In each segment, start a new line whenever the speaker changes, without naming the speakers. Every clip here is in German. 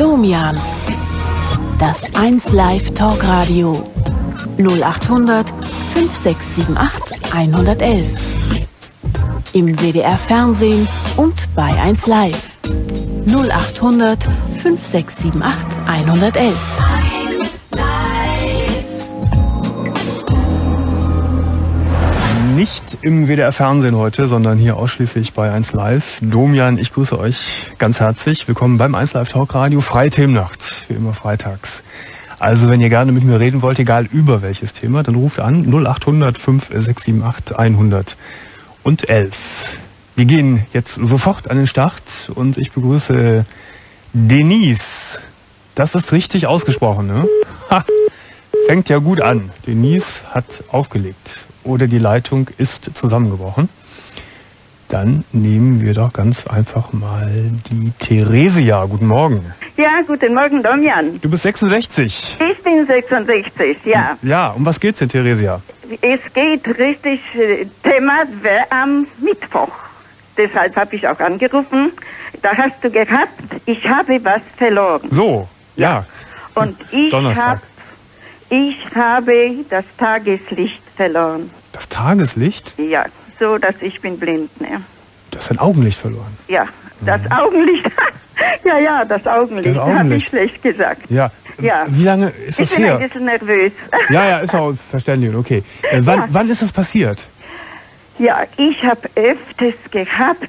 Domian. Das 1 Live Talkradio. 0800 5678 111. Im WDR Fernsehen und bei 1 Live. 0800 5678 111.
Nicht im WDR Fernsehen heute, sondern hier ausschließlich bei 1 Live. Domian, ich grüße euch ganz herzlich. Willkommen beim 1 Live Talkradio. Freie Themennacht, wie immer freitags. Also wenn ihr gerne mit mir reden wollt, egal über welches Thema, dann ruft an 0800 5678 111. Wir gehen jetzt sofort an den Start und ich begrüße Denise. Das ist richtig ausgesprochen, ne? Ha, fängt ja gut an. Denise hat aufgelegt. Oder die Leitung ist zusammengebrochen. Dann nehmen wir doch ganz einfach mal die Theresia. Guten Morgen.
Ja, guten Morgen, Domian.
Du bist 66.
Ich bin 66, ja.
Ja, um was geht's denn, Theresia?
Es geht richtig, Thema wäre am Mittwoch. Deshalb habe ich auch angerufen. Da hast du gehabt, ich habe was verloren.
So, ja.
Und ich
Donnerstag.
habe das Tageslicht verloren.
Das Tageslicht?
Ja, so, dass ich bin blind, ne?
Du hast dein Augenlicht verloren.
Ja, das Augenlicht. ja, das Augenlicht.
Das Augenlicht.
Habe ich schlecht gesagt.
Ja.
Ja.
Wie lange ist das
Ich bin
her?
ein bisschen nervös.
Ja, ist auch verständlich, okay. Wann ist es passiert?
Ja, ich habe öfters gehabt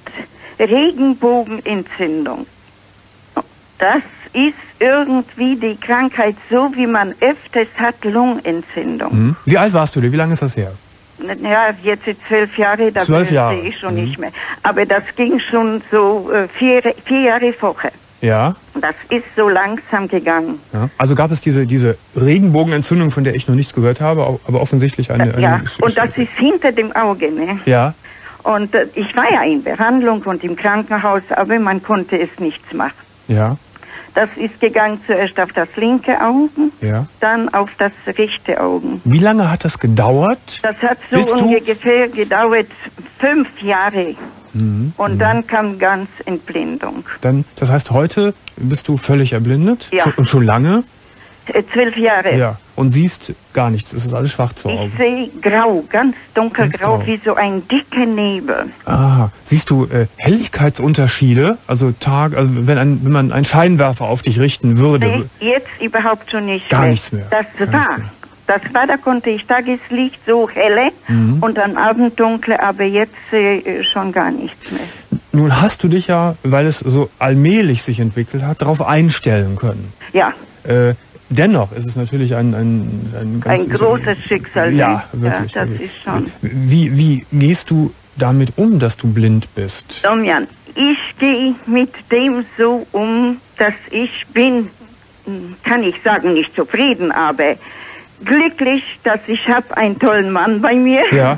Regenbogenentzündung. Das ist irgendwie die Krankheit, so wie man öfters hat Lungenentzündung.
Wie alt warst du denn? Wie lange ist das her?
Ja, jetzt sind 12 Jahre, da
12 Jahre.
sehe ich schon nicht mehr. Aber das ging schon so 4 Jahre vorher.
Ja.
Das ist so langsam gegangen.
Ja. Also gab es diese Regenbogenentzündung, von der ich noch nichts gehört habe, aber offensichtlich eine...
Ja, und das ist hinter dem Auge, ne?
Ja.
Und ich war ja in Behandlung und im Krankenhaus, aber man konnte es nichts machen.
Ja.
Das ist gegangen zuerst auf das linke Auge,
Ja.
dann auf das rechte Auge.
Wie lange hat das gedauert?
Das hat so ungefähr gedauert 5 Jahre. Und dann kam ganz Entblindung.
Dann, das heißt, heute bist du völlig erblindet?
Ja.
Und schon lange?
12 Jahre.
Ja. Und siehst gar nichts. Es ist alles schwarz vor Augen.
Ich sehe grau, ganz dunkelgrau,
Ganz grau.
wie so ein dicker Nebel.
Ah, siehst du Helligkeitsunterschiede? Also wenn man einen Scheinwerfer auf dich richten würde.
Nee, jetzt überhaupt schon nicht
Gar
mehr.
nichts mehr.
Das
Gar nichts mehr.
da konnte ich Tageslicht so helle und dann Abenddunkle, aber jetzt schon gar nichts mehr.
Nun hast du dich ja, weil es so allmählich sich entwickelt hat, darauf einstellen können.
Ja.
Dennoch ist es natürlich ein ganz...
Ein großes Schicksal.
Ja, wirklich.
Ja, das
wirklich.
ist schon.
Wie gehst du damit um, dass du blind bist?
Domian, ich gehe mit dem so um, dass ich bin, kann ich sagen, nicht zufrieden, aber glücklich, dass ich habe einen tollen Mann bei mir.
Ja.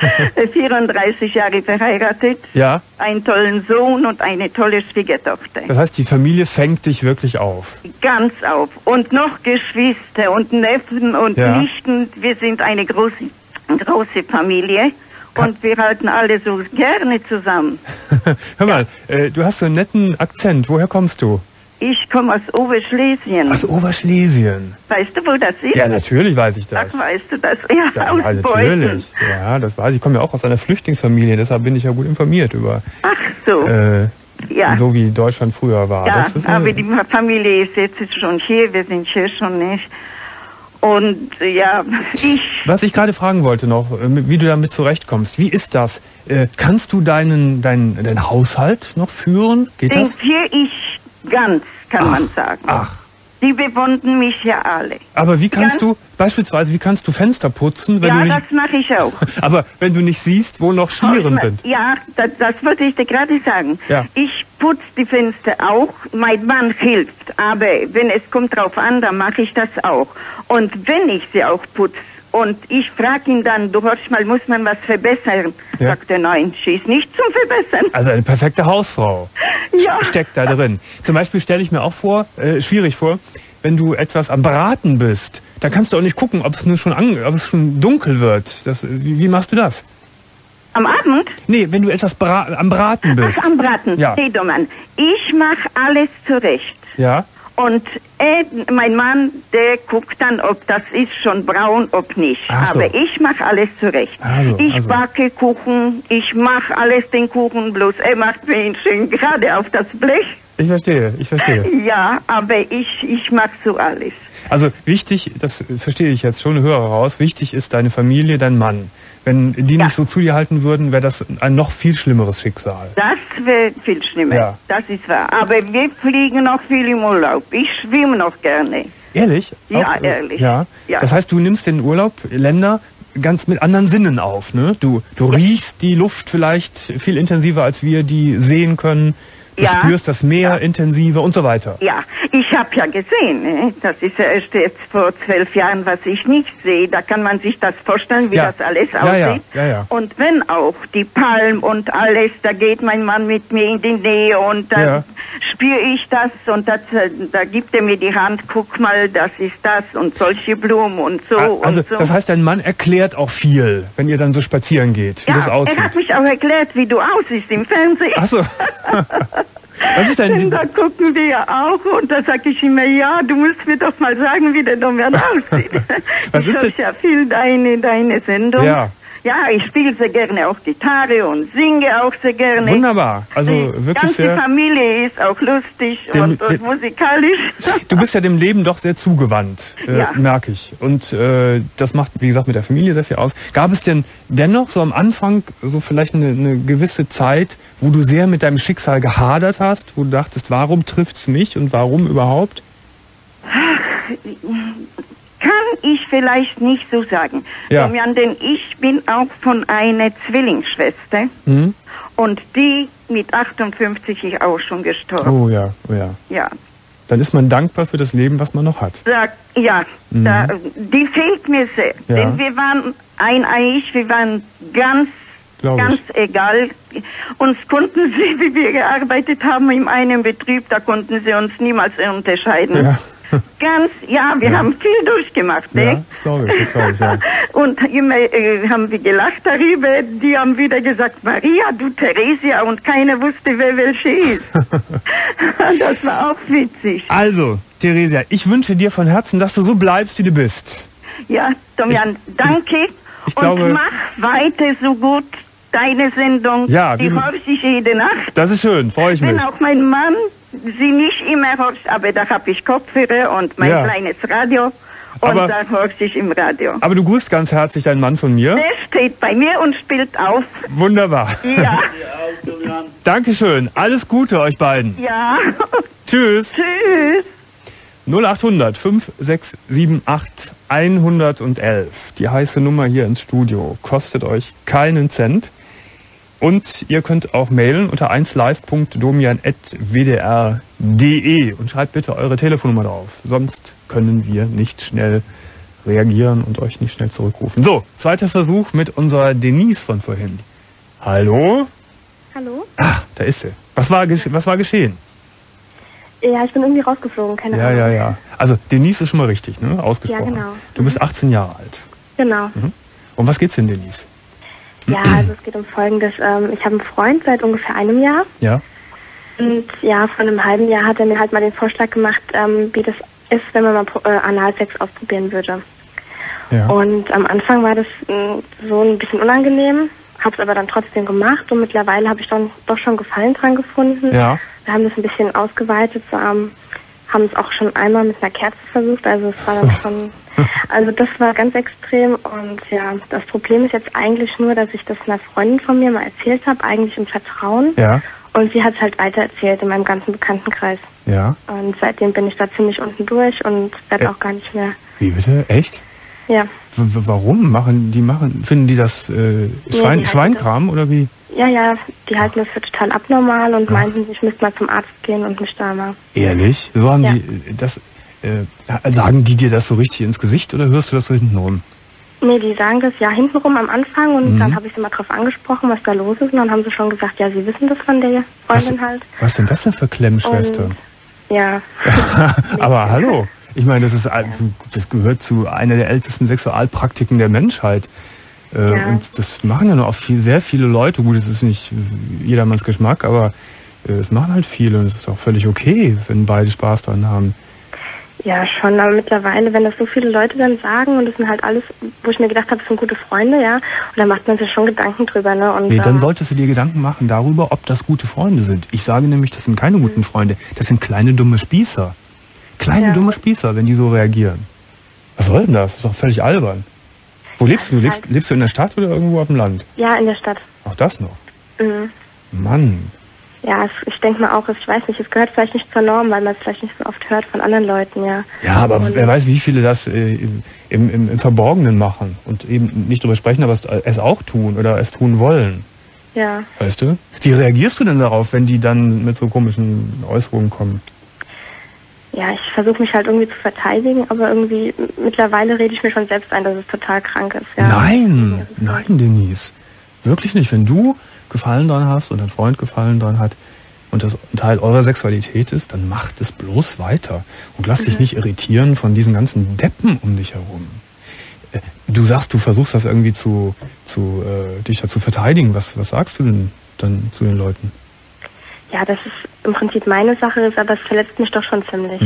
34 Jahre verheiratet,
Ja.
einen tollen Sohn und eine tolle Schwiegertochter.
Das heißt, die Familie fängt dich wirklich auf.
Ganz auf. Und noch Geschwister und Neffen und
Ja.
Nichten. Wir sind eine große Familie. Und wir halten alle so gerne zusammen.
Hör mal, du hast so einen netten Akzent. Woher kommst du?
Ich komme aus Oberschlesien.
Aus Oberschlesien.
Weißt du, wo das ist?
Ja, natürlich weiß ich das.
Ach, weißt du das? Ja,
Das
aus
war
Beuthen.
natürlich. Ja, das weiß ich. Ich komme ja auch aus einer Flüchtlingsfamilie, deshalb bin ich ja gut informiert über
Ach so. Ja.
so wie Deutschland früher war.
Ja,
Das ist
aber die Familie ist jetzt schon hier. Wir sind hier schon nicht. Und ja,
Was ich gerade fragen wollte noch, wie du damit zurechtkommst. Wie ist das? Kannst du deinen Haushalt noch führen? Geht
den
das?
führe ich ganz, kann man sagen.
Ach.
Die bewundern mich ja alle.
Aber wie kannst du, beispielsweise, Fenster putzen, wenn
Ja,
du nicht...
das mache ich auch.
Aber wenn du nicht siehst, wo noch Schlieren sind.
Ja, das wollte ich dir gerade sagen.
Ja.
Ich putze die Fenster auch. Mein Mann hilft. Aber wenn es kommt drauf an, dann mache ich das auch. Und wenn ich sie auch putze und ich frage ihn dann, du hörst mal, muss man was verbessern?
Ja.
Sagt er, nein, schieß nicht zum Verbessern.
Also eine perfekte Hausfrau
Ja.
steckt da drin. Zum Beispiel stelle ich mir auch schwierig vor, wenn du etwas am Braten bist, dann kannst du auch nicht gucken, ob es schon dunkel wird. Wie machst du das?
Am Abend?
Nee, wenn du etwas am Braten bist.
Ach, am Braten.
Ja.
Hey, Domann, ich mache alles zurecht.
Ja.
Und mein Mann, der guckt dann, ob das ist schon braun, ob nicht.
Ach so.
Aber ich mache alles zurecht. Ich backe Kuchen, ich mache alles den Kuchen, bloß er macht mir ihn schön gerade auf das Blech.
Ich verstehe.
Ja, aber ich mache so alles.
Also wichtig, das verstehe ich jetzt schon, höre raus, wichtig ist deine Familie, dein Mann. Wenn die nicht so zu dir halten würden, wäre das ein noch viel schlimmeres Schicksal.
Das wäre viel schlimmer,
ja.
Das ist wahr. Aber wir fliegen noch viel im Urlaub. Ich schwimme noch gerne.
Ehrlich?
Ja, ehrlich.
Ja.
Ja.
Das heißt, du nimmst den Urlaub, Länder, ganz mit anderen Sinnen auf, ne? Du riechst die Luft vielleicht viel intensiver, als wir die sehen können. Du spürst das Meer intensiver und so weiter. Ja,
ich habe ja gesehen, ne? Das ist ja erst jetzt vor 12 Jahren, was ich nicht sehe. Da kann man sich das vorstellen, wie das alles aussieht.
Ja.
Und wenn auch die Palm und alles, da geht mein Mann mit mir in die Nähe und dann spüre ich das und da gibt er mir die Hand, guck mal, das ist das und solche Blumen und so.
Also
und so.
Das heißt, dein Mann erklärt auch viel, wenn ihr dann so spazieren geht, wie das aussieht.
Er hat mich auch erklärt, wie du aussiehst im Fernsehen.
Ach so. Was ist denn?
Da gucken wir ja auch und da sage ich immer, ja, du musst mir doch mal sagen, wie der Domian aussieht.
Was ist denn?
Ich ja viel deine Sendung. Ja, ich spiele sehr gerne auch Gitarre und singe auch sehr gerne.
Wunderbar, also wirklich
ganze
sehr...
Die Familie ist auch lustig und musikalisch.
Du bist ja dem Leben doch sehr zugewandt, merke ich. Und das macht, wie gesagt, mit der Familie sehr viel aus. Gab es denn dennoch so am Anfang so vielleicht eine gewisse Zeit, wo du sehr mit deinem Schicksal gehadert hast, wo du dachtest, warum trifft's mich und warum überhaupt?
Kann ich vielleicht nicht so sagen. Domian, denn ich bin auch von einer Zwillingsschwester und die mit 58 ist auch schon gestorben.
Oh ja. Dann ist man dankbar für das Leben, was man noch hat.
Die fehlt mir sehr. Denn wir waren wir waren ganz egal. Uns konnten sie, wie wir gearbeitet haben in einem Betrieb, da konnten sie uns niemals unterscheiden.
Ja.
Wir haben viel durchgemacht, ne?
Ja, das glaube ich, ja.
Und immer haben wir gelacht darüber. Die haben wieder gesagt, Maria, du Theresia, und keiner wusste, wer welche ist. Das war auch witzig.
Also, Theresia, ich wünsche dir von Herzen, dass du so bleibst, wie du bist.
Ja, Domian, danke.
Ich glaube,
und mach weiter so gut deine Sendung.
Ja,
die höre ich jede Nacht.
Das ist schön, freue ich mich.
Wenn auch mein Mann sie nicht immer hört, aber da habe ich Kopfhörer und mein kleines Radio und da höre ich im Radio.
Aber du grüßt ganz herzlich deinen Mann von mir.
Der steht bei mir und spielt auf.
Wunderbar.
Ja.
Dankeschön. Alles Gute euch beiden.
Ja.
Tschüss.
Tschüss.
0800 5678 111. Die heiße Nummer hier ins Studio. Kostet euch keinen Cent. Und ihr könnt auch mailen unter 1live.domian@wdr.de und schreibt bitte eure Telefonnummer drauf. Sonst können wir nicht schnell reagieren und euch nicht schnell zurückrufen. So, zweiter Versuch mit unserer Denise von vorhin. Hallo?
Hallo?
Ah, da ist sie. Was war geschehen?
Ja, ich bin irgendwie rausgeflogen, keine Ahnung.
Ja. Also Denise ist schon mal richtig, ne? Ausgesprochen.
Ja, genau.
Du bist 18 Jahre alt.
Genau.
Um was geht's denn, Denise?
Ja, also es geht um Folgendes. Ich habe einen Freund seit ungefähr einem Jahr.
Ja.
Und ja, vor einem halben Jahr hat er mir halt mal den Vorschlag gemacht, wie das ist, wenn man mal Analsex ausprobieren würde.
Ja.
Und am Anfang war das so ein bisschen unangenehm, habe es aber dann trotzdem gemacht und mittlerweile habe ich dann doch schon Gefallen dran gefunden.
Ja.
Wir haben das ein bisschen ausgeweitet, haben es auch schon einmal mit einer Kerze versucht, also es war dann schon... Also das war ganz extrem und ja, das Problem ist jetzt eigentlich nur, dass ich das einer Freundin von mir mal erzählt habe, eigentlich im Vertrauen.
Ja.
Und sie hat es halt weiter erzählt in meinem ganzen Bekanntenkreis.
Ja.
Und seitdem bin ich da ziemlich unten durch und werde auch gar nicht mehr.
Wie bitte? Echt?
Ja.
Warum? Finden die das Schweinkram oder wie?
Ja, die halten das für total abnormal und meinten, ich müsste mal zum Arzt gehen und mich da mal...
Ehrlich? So haben die das... sagen die dir das so richtig ins Gesicht oder hörst du das so hintenrum?
Nee, die sagen das ja hintenrum am Anfang und dann habe ich sie mal drauf angesprochen, was da los ist und dann haben sie schon gesagt, ja, sie wissen das von der Freundin halt.
Was denn das denn für Klemmschwester?
Ja.
Aber hallo, ich meine, das gehört zu einer der ältesten Sexualpraktiken der Menschheit. Und das machen ja noch sehr viele Leute. Gut, es ist nicht jedermanns Geschmack, aber es machen halt viele und es ist auch völlig okay, wenn beide Spaß dran haben.
Ja, schon, aber mittlerweile, wenn das so viele Leute dann sagen und das sind halt alles, wo ich mir gedacht habe, das sind gute Freunde, ja, und da macht man sich schon Gedanken drüber, ne? Und,
Nee, dann solltest du dir Gedanken machen darüber, ob das gute Freunde sind. Ich sage nämlich, das sind keine guten Freunde, das sind kleine dumme Spießer. Kleine dumme Spießer, wenn die so reagieren. Was soll denn das? Das ist doch völlig albern. Wo lebst du? Lebst du in der Stadt oder irgendwo auf dem Land?
Ja, in der Stadt.
Auch das noch?
Mhm.
Mann.
Ja, ich denke mal auch, ich weiß nicht, es gehört vielleicht nicht zur Norm, weil man es vielleicht nicht so oft hört von anderen Leuten, ja.
Ja, aber wer weiß, wie viele das im Verborgenen machen und eben nicht drüber sprechen, aber es auch tun oder es tun wollen.
Ja.
Weißt du? Wie reagierst du denn darauf, wenn die dann mit so komischen Äußerungen kommen?
Ja, ich versuche mich halt irgendwie zu verteidigen, aber irgendwie mittlerweile rede ich mir schon selbst ein, dass es total krank ist. Ja.
Nein, Denise. Wirklich nicht. Wenn du Gefallen dran hast und dein Freund Gefallen dran hat und das ein Teil eurer Sexualität ist, dann macht es bloß weiter. Und lass dich nicht irritieren von diesen ganzen Deppen um dich herum. Du sagst, du versuchst das irgendwie dich da zu verteidigen. Was sagst du denn dann zu den Leuten?
Ja, dass es im Prinzip meine Sache ist, aber es verletzt mich doch schon ziemlich.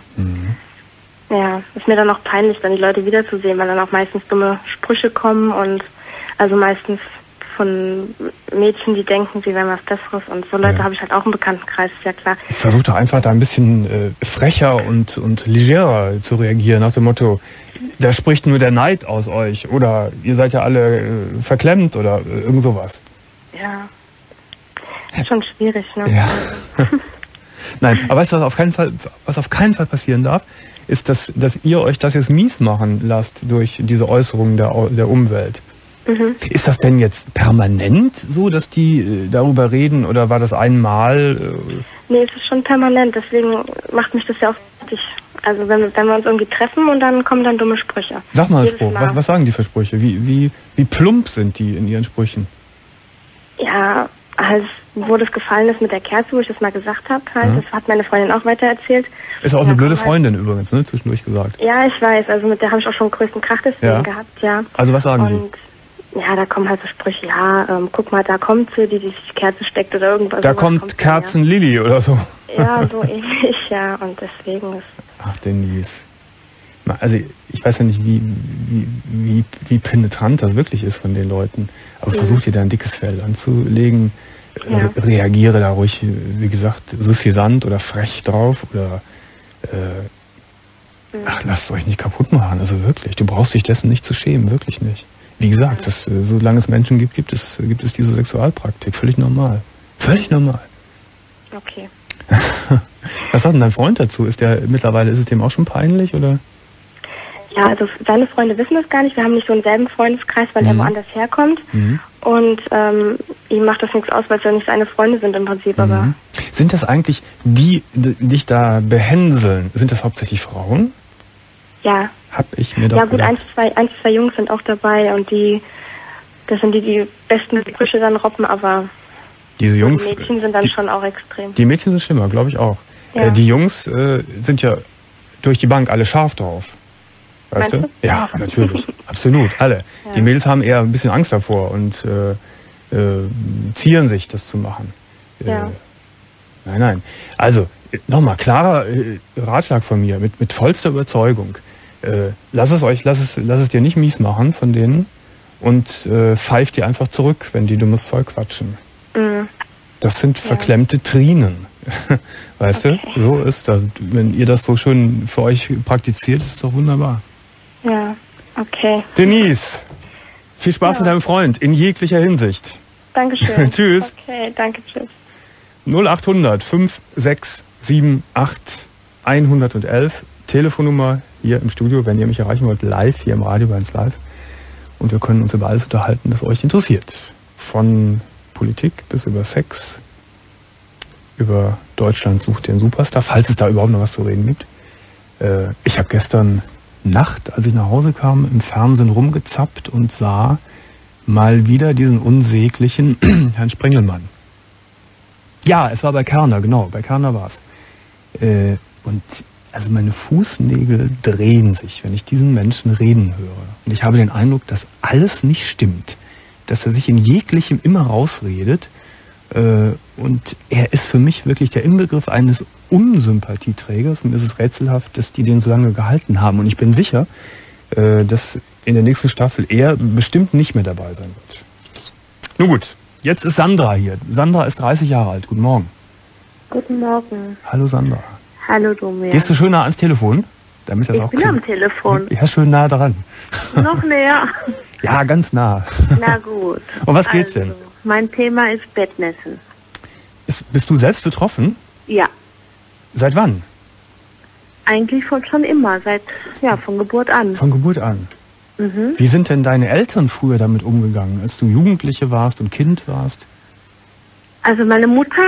Ja, ist mir dann auch peinlich, dann die Leute wiederzusehen, weil dann auch meistens dumme Sprüche kommen und also meistens von Mädchen, die denken, sie wären was Besseres und so Leute habe ich halt auch im Bekanntenkreis, ist ja klar.
Versuch doch einfach da ein bisschen frecher und legerer zu reagieren, nach dem Motto, da spricht nur der Neid aus euch oder ihr seid ja alle verklemmt oder irgend sowas.
Ja. Ist schon schwierig, ne?
Ja. Nein, aber weißt du, was auf keinen Fall passieren darf, ist, dass ihr euch das jetzt mies machen lasst durch diese Äußerungen der Umwelt. Ist das denn jetzt permanent so, dass die darüber reden oder war das einmal?
Nee, es ist schon permanent, deswegen macht mich das ja auch fertig. Also wenn wir uns irgendwie treffen und dann kommen dann dumme Sprüche.
Sag mal einen Spruch, was sagen die für Sprüche? Wie plump sind die in ihren Sprüchen?
Ja, also wo das gefallen ist mit der Kerze, wo ich das mal gesagt habe, halt, das hat meine Freundin auch weitererzählt.
Ist auch eine blöde Freundin übrigens, ne? Zwischendurch gesagt.
Ja, ich weiß, also mit der habe ich auch schon größten Krach deswegen gehabt, ja.
Also was sagen
die? Ja, da kommen halt so Sprüche, guck mal, da kommt sie, die sich die Kerze steckt oder irgendwas.
Da kommt Kerzen-Lilly oder so.
Ja, so ähnlich, ja, und deswegen ist...
Ach, Denise. Also ich weiß ja nicht, wie penetrant das wirklich ist von den Leuten, aber versuch dir da ein dickes Fell anzulegen, reagiere da ruhig, wie gesagt, suffisant oder frech drauf oder lasst euch nicht kaputt machen, also wirklich, du brauchst dich dessen nicht zu schämen, wirklich nicht. Wie gesagt, solange es Menschen gibt, gibt es diese Sexualpraktik, völlig normal. Völlig normal.
Okay.
Was sagt denn dein Freund dazu? Ist es dem auch schon peinlich, oder?
Ja, also seine Freunde wissen das gar nicht. Wir haben nicht so einen selben Freundeskreis, weil er woanders herkommt. Und ihm macht das nichts aus, weil es ja nicht seine Freunde sind im Prinzip. Aber
sind das eigentlich die dich da behänseln? Sind das hauptsächlich Frauen?
Ja.
Hab ich mir doch
gedacht.
Ja
gut, ein, zwei Jungs sind auch dabei und das sind die besten Sprüche dann robben, aber
diese Jungs,
die Mädchen sind dann schon auch extrem.
Die Mädchen sind schlimmer, glaube ich auch. Ja. Die Jungs sind ja durch die Bank alle scharf drauf. Weißt du? Ja, natürlich. Absolut, alle. Ja. Die Mädels haben eher ein bisschen Angst davor und zieren sich, das zu machen.
Ja.
Nein. Also, nochmal, klarer Ratschlag von mir, mit vollster Überzeugung. Lass es dir nicht mies machen von denen und pfeif dir einfach zurück, wenn die dummes Zeug quatschen. Das sind verklemmte Trinen. Weißt du? So ist das. Wenn ihr das so schön für euch praktiziert, ist es doch wunderbar.
Ja, okay.
Denise, viel Spaß mit deinem Freund in jeglicher Hinsicht.
Dankeschön.
Tschüss.
Okay, danke, tschüss.
0800 5678 111 Telefonnummer hier im Studio, wenn ihr mich erreichen wollt, live hier im Radio bei uns live. Und wir können uns über alles unterhalten, das euch interessiert. Von Politik bis über Sex, über Deutschland sucht den Superstar, falls es da überhaupt noch was zu reden gibt. Ich habe gestern Nacht, als ich nach Hause kam, im Fernsehen rumgezappt und sah mal wieder diesen unsäglichen Herrn Sprengelmann. Ja, es war bei Kerner, genau, bei Kerner war es. Und also meine Fußnägel drehen sich, wenn ich diesen Menschen reden höre. Und ich habe den Eindruck, dass alles nicht stimmt. Dass er sich in jeglichem immer rausredet Und er ist für mich wirklich der Inbegriff eines Unsympathieträgers. Und es ist rätselhaft, dass die den so lange gehalten haben. Und ich bin sicher, dass in der nächsten Staffel er bestimmt nicht mehr dabei sein wird. Nun gut, jetzt ist Sandra hier. Sandra ist 30 Jahre alt. Guten Morgen.
Guten Morgen.
Hallo Sandra.
Hallo Domian.
Gehst du schön nah ans Telefon? Damit das
Ich
auch
bin am Telefon.
Ja, schön nah dran.
Noch näher.
Ja, ganz nah.
Na gut.
Um was geht's denn?
Mein Thema ist Bettnässen.
Bist du selbst betroffen?
Ja,
Seit wann?
eigentlich schon immer, von Geburt an.
Von Geburt an. Wie sind denn deine Eltern früher damit umgegangen, als du Jugendliche warst und Kind warst?
Also meine Mutter,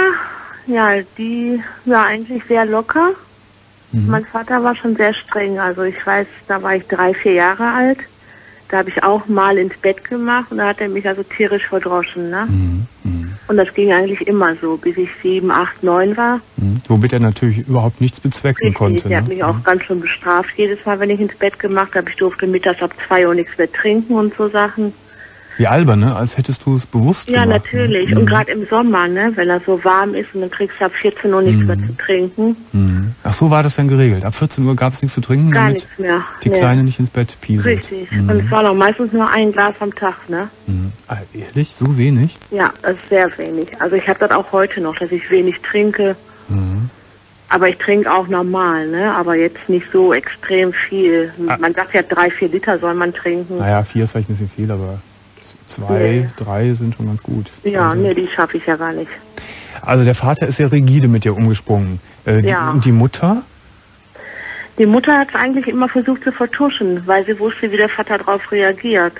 die war eigentlich sehr locker. Mein Vater war schon sehr streng. Also ich weiß, da war ich 3, 4 Jahre alt. Da habe ich auch mal ins Bett gemacht und da hat er mich also tierisch verdroschen. Ne? Und das ging eigentlich immer so, bis ich 7, 8, 9 war.
Womit er natürlich überhaupt nichts bezwecken
Richtig,
konnte.
der hat mich auch ganz schön bestraft jedes Mal, wenn ich ins Bett gemacht habe. Ich durfte mittags ab 2 Uhr nichts mehr trinken und so Sachen.
Wie albern, ne? Als hättest du es bewusst
Ja,
gemacht.
natürlich.
Ne?
Und gerade im Sommer, ne? Wenn er so warm ist und dann kriegst du ab 14 Uhr nichts mehr zu trinken.
Ach, so war das dann geregelt. Ab 14 Uhr gab es nichts zu trinken,
Gar
damit
nichts mehr.
die Kleine nicht ins Bett pieselt.
Richtig. Und es war doch meistens nur ein Glas am Tag, ne?
Ah, ehrlich? So wenig?
Ja, das ist sehr wenig. Also ich habe das auch heute noch, dass ich wenig trinke. Aber ich trinke auch normal, ne? Aber jetzt nicht so extrem viel. Man sagt ja 3, 4 Liter soll man trinken.
Naja, 4 ist vielleicht ein bisschen viel, aber 2, 3 sind schon ganz gut.
Ja, nee, die schaffe ich ja gar nicht.
Also der Vater ist ja rigide mit dir umgesprungen.
Ja.
Und die Mutter?
Die Mutter hat es eigentlich immer versucht zu vertuschen, weil sie wusste, wie der Vater darauf reagiert.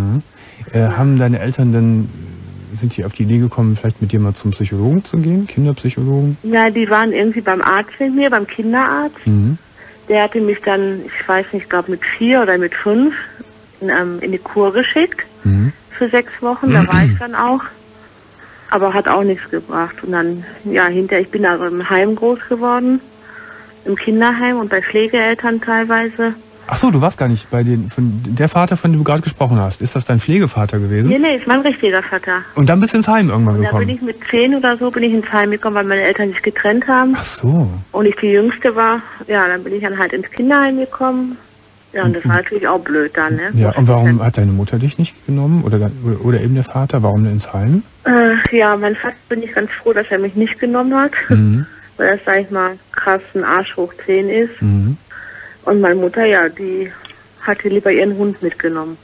Haben deine Eltern denn, sind die auf die Idee gekommen, vielleicht mit dir mal zum Psychologen zu gehen, Kinderpsychologen?
Ja, die waren irgendwie beim Arzt mit mir, beim Kinderarzt. Der hatte mich dann, ich weiß nicht, ich glaube mit 4 oder mit 5 in die Kur geschickt. Für 6 Wochen, da war ich dann auch. Aber hat auch nichts gebracht. Und dann, ich bin also im Heim groß geworden. Im Kinderheim und bei Pflegeeltern teilweise.
Ach so, du warst gar nicht bei der Vater, von dem du gerade gesprochen hast. Ist das dein Pflegevater gewesen?
Nee, ist mein richtiger Vater.
Und dann bist du ins Heim irgendwann
Und da
gekommen?
bin ich mit 10 oder so ins Heim gekommen, weil meine Eltern sich getrennt haben.
Ach so.
Und ich die Jüngste war. Ja, dann bin ich dann halt ins Kinderheim gekommen. Ja, und das war natürlich auch blöd dann, ne?
Ja, und warum hat deine Mutter dich nicht genommen? Oder eben der Vater? Warum denn ins Heim?
Mein Vater bin ich ganz froh, dass er mich nicht genommen hat. Weil das, sag ich mal, krass ein Arsch hoch 10 ist. Und meine Mutter, die hatte lieber ihren Hund mitgenommen.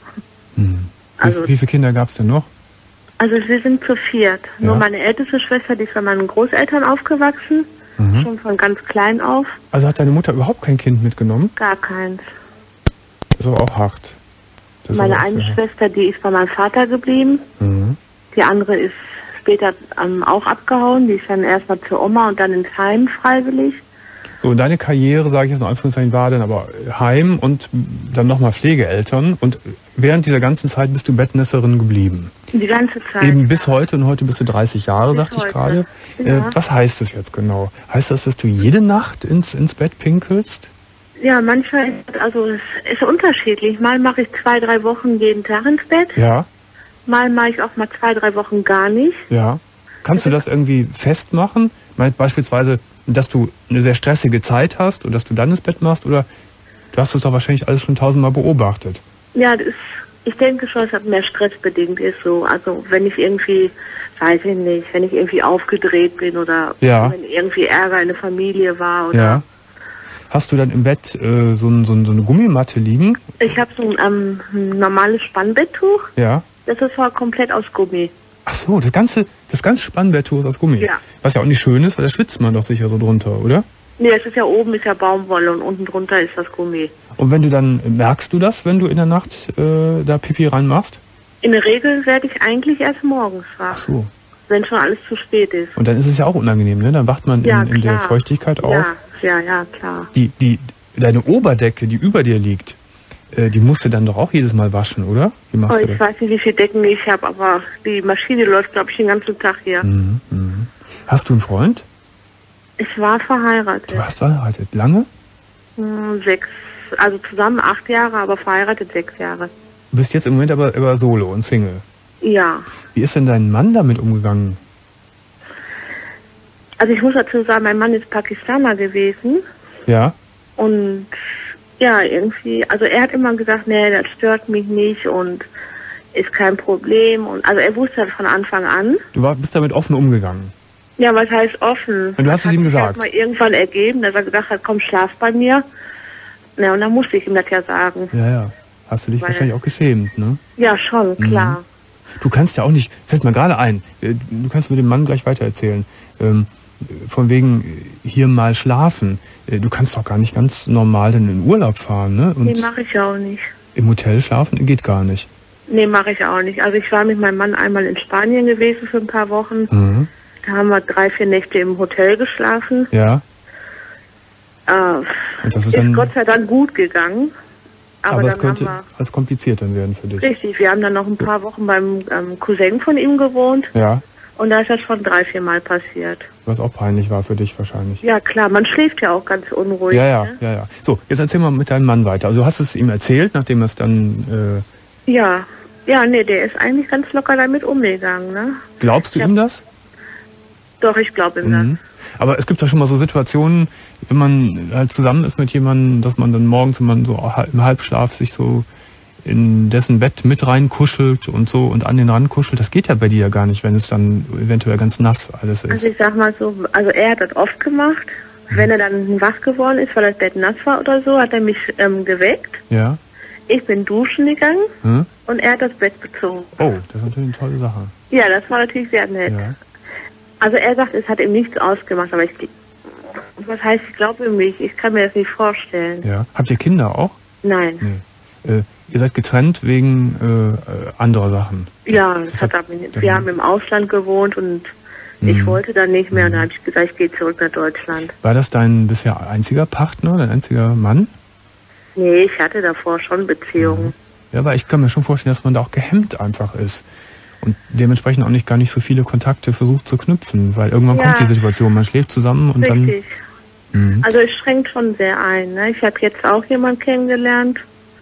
Also,
wie viele Kinder gab es denn noch?
Also wir sind zu 4. Nur meine älteste Schwester, die ist bei meinen Großeltern aufgewachsen. Schon von ganz klein auf.
Also hat deine Mutter überhaupt kein Kind mitgenommen?
Gar keins.
Das ist aber auch hart.
Meine eine Schwester, die ist bei meinem Vater geblieben. Die andere ist später auch abgehauen. Die ist dann erstmal zur Oma und dann ins Heim freiwillig.
So, und deine Karriere, sage ich jetzt in Anführungszeichen, war dann aber Heim und dann nochmal Pflegeeltern. Und während dieser ganzen Zeit bist du Bettnässerin geblieben.
Die ganze Zeit.
Eben bis heute, und heute bist du 30 Jahre, sagte ich gerade.
Ja.
Was heißt das jetzt genau? Heißt das, dass du jede Nacht ins Bett pinkelst?
Ja, manchmal es ist unterschiedlich. Mal mache ich 2, 3 Wochen jeden Tag ins Bett.
Ja.
Mal mache ich auch mal 2, 3 Wochen gar nicht.
Ja. Kannst du das irgendwie festmachen? Beispielsweise, dass du eine sehr stressige Zeit hast und dass du dann ins Bett machst? Oder du hast es doch wahrscheinlich alles schon 1000-mal beobachtet.
Ja, ich denke schon, dass das mehr stressbedingt ist. So. Also wenn ich irgendwie, weiß ich nicht, wenn ich irgendwie aufgedreht bin oder wenn irgendwie Ärger in der Familie war. Oder
ja. Hast du dann im Bett so eine Gummimatte liegen?
Ich habe so ein normales Spannbetttuch.
Ja.
Das ist halt komplett aus Gummi.
Ach so, das ganze Spannbetttuch ist aus Gummi.
Ja.
Was ja auch nicht schön ist, weil da schwitzt man doch sicher so drunter, oder?
Nee, es ist ja oben ist ja Baumwolle und unten drunter ist das Gummi.
Und wenn du dann, merkst du das, wenn du in der Nacht da Pipi reinmachst?
In der Regel werde ich eigentlich erst morgens wach.
Ach so.
Wenn schon alles zu spät ist.
Und dann ist es ja auch unangenehm, ne? Dann wacht man in der Feuchtigkeit auf.
Ja, klar.
Deine Oberdecke, die über dir liegt, die musst du dann doch auch jedes Mal waschen, oder? Wie machst du das?
Ich weiß nicht, wie viele Decken ich habe, aber die Maschine läuft, glaube ich, den ganzen Tag hier.
Hast du einen Freund?
Ich war verheiratet.
Du warst verheiratet. Lange?
6. Also zusammen 8 Jahre, aber verheiratet 6 Jahre.
Du bist jetzt im Moment aber Solo und Single.
Ja.
Wie ist denn dein Mann damit umgegangen?
Also ich muss dazu sagen, mein Mann ist Pakistaner gewesen.
Ja.
Und ja, irgendwie, also er hat immer gesagt, nee, das stört mich nicht und ist kein Problem. Und also er wusste das von Anfang an.
Du bist damit offen umgegangen?
Ja, was heißt offen?
Und du hast es ihm gesagt?
Das hat sich mal irgendwann ergeben, dass er gesagt hat, komm, schlaf bei mir. Na, und dann musste ich ihm das ja sagen.
Ja. Hast du dich wahrscheinlich auch geschämt, ne?
Ja, schon, klar.
Du kannst ja auch nicht, fällt mir gerade ein, du kannst mit dem Mann gleich weitererzählen, von wegen hier mal schlafen. Du kannst doch gar nicht ganz normal in den Urlaub fahren, ne? Und
Nee, mache ich auch nicht.
im Hotel schlafen geht gar nicht.
Nee, mache ich auch nicht. Also ich war mit meinem Mann einmal in Spanien gewesen für ein paar Wochen.
Mhm.
Da haben wir 3-4 Nächte im Hotel geschlafen.
Ja. Und das ist dann,
Gott sei Dank gut gegangen.
aber es
dann
könnte
haben
alles kompliziert dann werden für dich.
richtig, wir haben dann noch ein paar Wochen beim Cousin von ihm gewohnt.
Ja.
Und da ist das schon 3-4 Mal passiert.
Was auch peinlich war für dich wahrscheinlich.
Ja klar, man schläft ja auch ganz unruhig.
Ja.
Ne?
So, jetzt erzähl mal mit deinem Mann weiter. Also du hast es ihm erzählt, nachdem es dann...
Ja, nee, der ist eigentlich ganz locker damit umgegangen. Ne?
Glaubst du ihm das?
Doch, ich glaube ihm das.
Aber es gibt ja schon mal so Situationen, wenn man halt zusammen ist mit jemandem, dass man dann morgens, wenn man so im Halbschlaf sich so in dessen Bett mit reinkuschelt und so und an den Rand kuschelt. Das geht ja bei dir ja gar nicht, wenn es dann eventuell ganz nass alles ist.
Also ich sag mal so, also er hat das oft gemacht. Wenn er dann wach geworden ist, weil das Bett nass war oder so, hat er mich geweckt.
Ja.
Ich bin duschen gegangen und er hat das Bett bezogen.
Oh, das ist natürlich eine tolle Sache.
Ja, das war natürlich sehr nett.
Ja.
Also er sagt, es hat ihm nichts ausgemacht, aber was heißt, ich glaube ihm nicht. Ich kann mir das nicht vorstellen.
Ja. Habt ihr Kinder auch?
Nein.
Nee. Ihr seid getrennt wegen anderer Sachen?
Ja, wir haben im Ausland gewohnt und ich wollte dann nicht mehr und dann habe ich gesagt, ich gehe zurück nach Deutschland.
War das dein bisher einziger Partner, dein einziger Mann?
Nee, ich hatte davor schon Beziehungen.
Ja, aber ich kann mir schon vorstellen, dass man da auch gehemmt einfach ist. Und dementsprechend auch gar nicht so viele Kontakte versucht zu knüpfen, weil irgendwann kommt die Situation, man schläft zusammen und
richtig.
dann...
Also es schränkt schon sehr ein. Ne? Ich habe jetzt auch jemanden kennengelernt.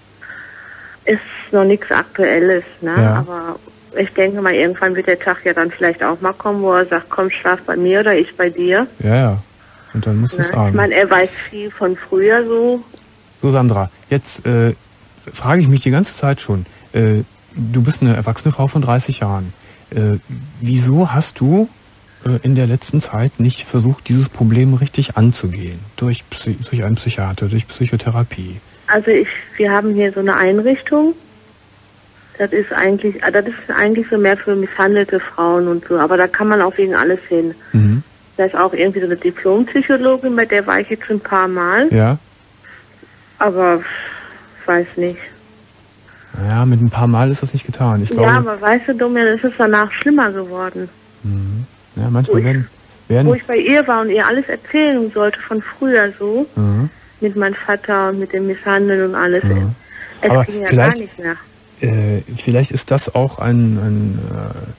Ist noch nichts Aktuelles, ne?
Ja.
Aber ich denke mal, irgendwann wird der Tag ja dann vielleicht auch mal kommen, wo er sagt, komm, schlaf bei mir oder ich bei dir.
Ja. Und dann muss es sagen.
Ich meine, er weiß viel von früher so.
So, Sandra, jetzt frage ich mich die ganze Zeit schon. Du bist eine erwachsene Frau von 30 Jahren. Wieso hast du in der letzten Zeit nicht versucht, dieses Problem richtig anzugehen? Durch einen Psychiater, durch Psychotherapie?
Also wir haben hier so eine Einrichtung. Das ist eigentlich so mehr für misshandelte Frauen und so. Aber da kann man auch wegen alles hin.
Mhm.
Da ist auch irgendwie so eine Diplompsychologin, bei der war ich jetzt ein paar Mal.
Ja.
Aber weiß nicht.
Ja, mit ein paar Mal ist das nicht getan. Ich glaube,
ja, aber weißt du, Domian, es ist danach schlimmer geworden.
Mhm. Ja, manchmal werden...
Wo ich bei ihr war und ihr alles erzählen sollte von früher so, mit meinem Vater und mit dem Misshandeln und alles. Es
aber
ging ja gar nicht mehr.
Vielleicht ist das auch eine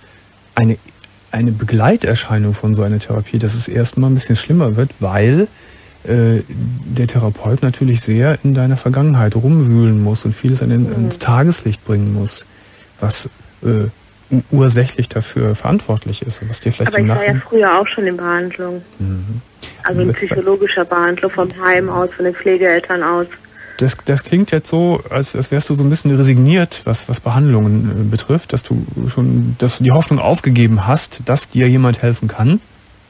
Begleiterscheinung von so einer Therapie, dass es erstmal ein bisschen schlimmer wird, weil der Therapeut natürlich sehr in deiner Vergangenheit rumwühlen muss und vieles ins Tageslicht bringen muss, was ursächlich dafür verantwortlich ist und was dir vielleicht
aber ich war ja früher auch schon in Behandlung. Also in psychologischer Behandlung vom Heim aus, von den Pflegeeltern aus.
Das klingt jetzt so, als wärst du so ein bisschen resigniert, was Behandlungen betrifft, dass du die Hoffnung aufgegeben hast, dass dir jemand helfen kann.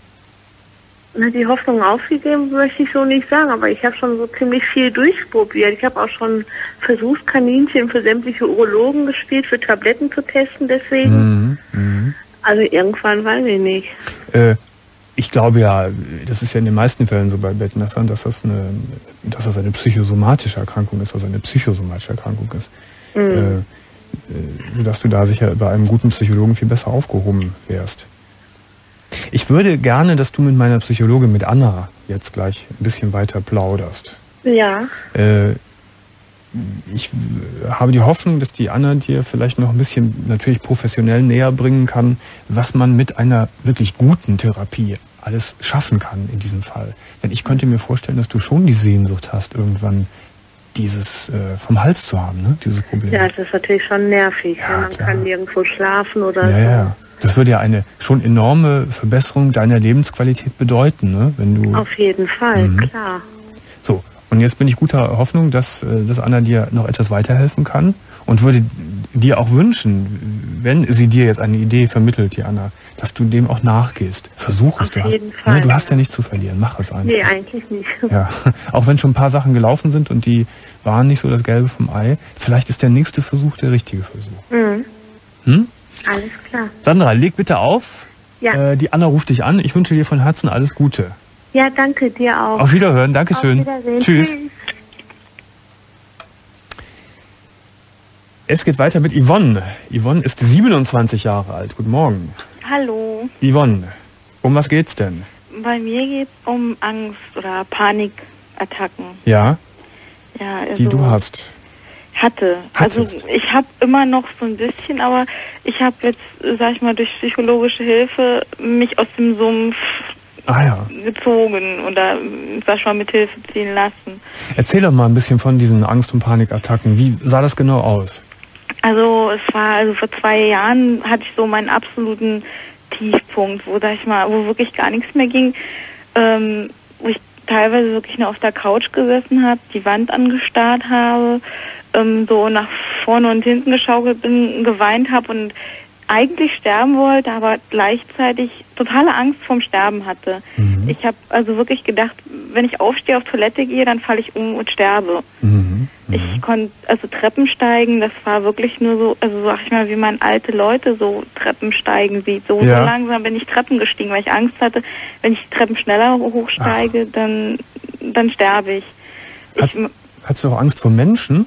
Na, die Hoffnung aufgegeben möchte ich so nicht sagen, aber ich habe schon so ziemlich viel durchprobiert. Ich habe auch schon Versuchskaninchen für sämtliche Urologen gespielt, für Tabletten zu testen, deswegen. Also irgendwann weiß ich nicht.
Ich glaube ja, das ist ja in den meisten Fällen so bei Bettnässern, dass das eine psychosomatische Erkrankung ist, sodass du da sicher bei einem guten Psychologen viel besser aufgehoben wärst. Ich würde gerne, dass du mit meiner Psychologin, mit Anna, jetzt gleich ein bisschen weiter plauderst.
Ja.
Ich habe die Hoffnung, dass die Anna dir vielleicht noch ein bisschen natürlich professionell näher bringen kann, was man mit einer wirklich guten Therapie alles schaffen kann in diesem Fall. Denn ich könnte mir vorstellen, dass du schon die Sehnsucht hast, irgendwann dieses vom Hals zu haben, ne? Dieses Problem.
Ja, das ist natürlich schon nervig.
Ja,
man kann nirgendwo schlafen oder so.
Ja. Das würde ja eine schon enorme Verbesserung deiner Lebensqualität bedeuten, ne? Wenn du
Auf jeden Fall, klar.
So, und jetzt bin ich guter Hoffnung, dass Anna dir noch etwas weiterhelfen kann und würde dir auch wünschen, wenn sie dir jetzt eine Idee vermittelt, die Anna, dass du dem auch nachgehst. Versuch es.
Auf jeden Fall,
du hast ja nichts zu verlieren. Mach es einfach.
Nee, eigentlich nicht.
Ja, auch wenn schon ein paar Sachen gelaufen sind und die waren nicht so das Gelbe vom Ei, vielleicht ist der nächste Versuch der richtige Versuch.
Alles klar.
Sandra, leg bitte auf.
Ja.
Die Anna ruft dich an. Ich wünsche dir von Herzen alles Gute.
Ja, danke dir auch.
Auf Wiederhören. Dankeschön.
Auf Wiedersehen.
Tschüss. Es geht weiter mit Yvonne. Yvonne ist 27 Jahre alt. Guten Morgen.
Hallo,
Yvonne, um was geht's denn?
bei mir geht es um Angst oder Panikattacken.
Ja,
Ja, also
die du hast.
Also
Hattest.
ich habe immer noch so ein bisschen, aber ich habe jetzt, sag ich mal, durch psychologische Hilfe mich aus dem Sumpf
Ah ja.
gezogen oder, sag ich mal, mit Hilfe ziehen lassen.
Erzähl doch mal ein bisschen von diesen Angst- und Panikattacken. Wie sah das genau aus?
Also es war, also vor 2 Jahren hatte ich so meinen absoluten Tiefpunkt, wo, sag ich mal, wo wirklich gar nichts mehr ging, wo ich teilweise wirklich nur auf der Couch gesessen habe, die Wand angestarrt habe, so nach vorne und hinten geschaukelt bin, geweint habe und eigentlich sterben wollte, aber gleichzeitig totale Angst vorm Sterben hatte. Ich habe also wirklich gedacht, wenn ich aufstehe, auf Toilette gehe, dann falle ich um und sterbe. Ich konnte also Treppen steigen, das war wirklich nur so, also sag ich mal, wie man alte Leute so Treppen steigen sieht. So langsam bin ich Treppen gestiegen, weil ich Angst hatte, wenn ich die Treppen schneller hochsteige, dann sterbe ich.
Hattest du auch Angst vor Menschen?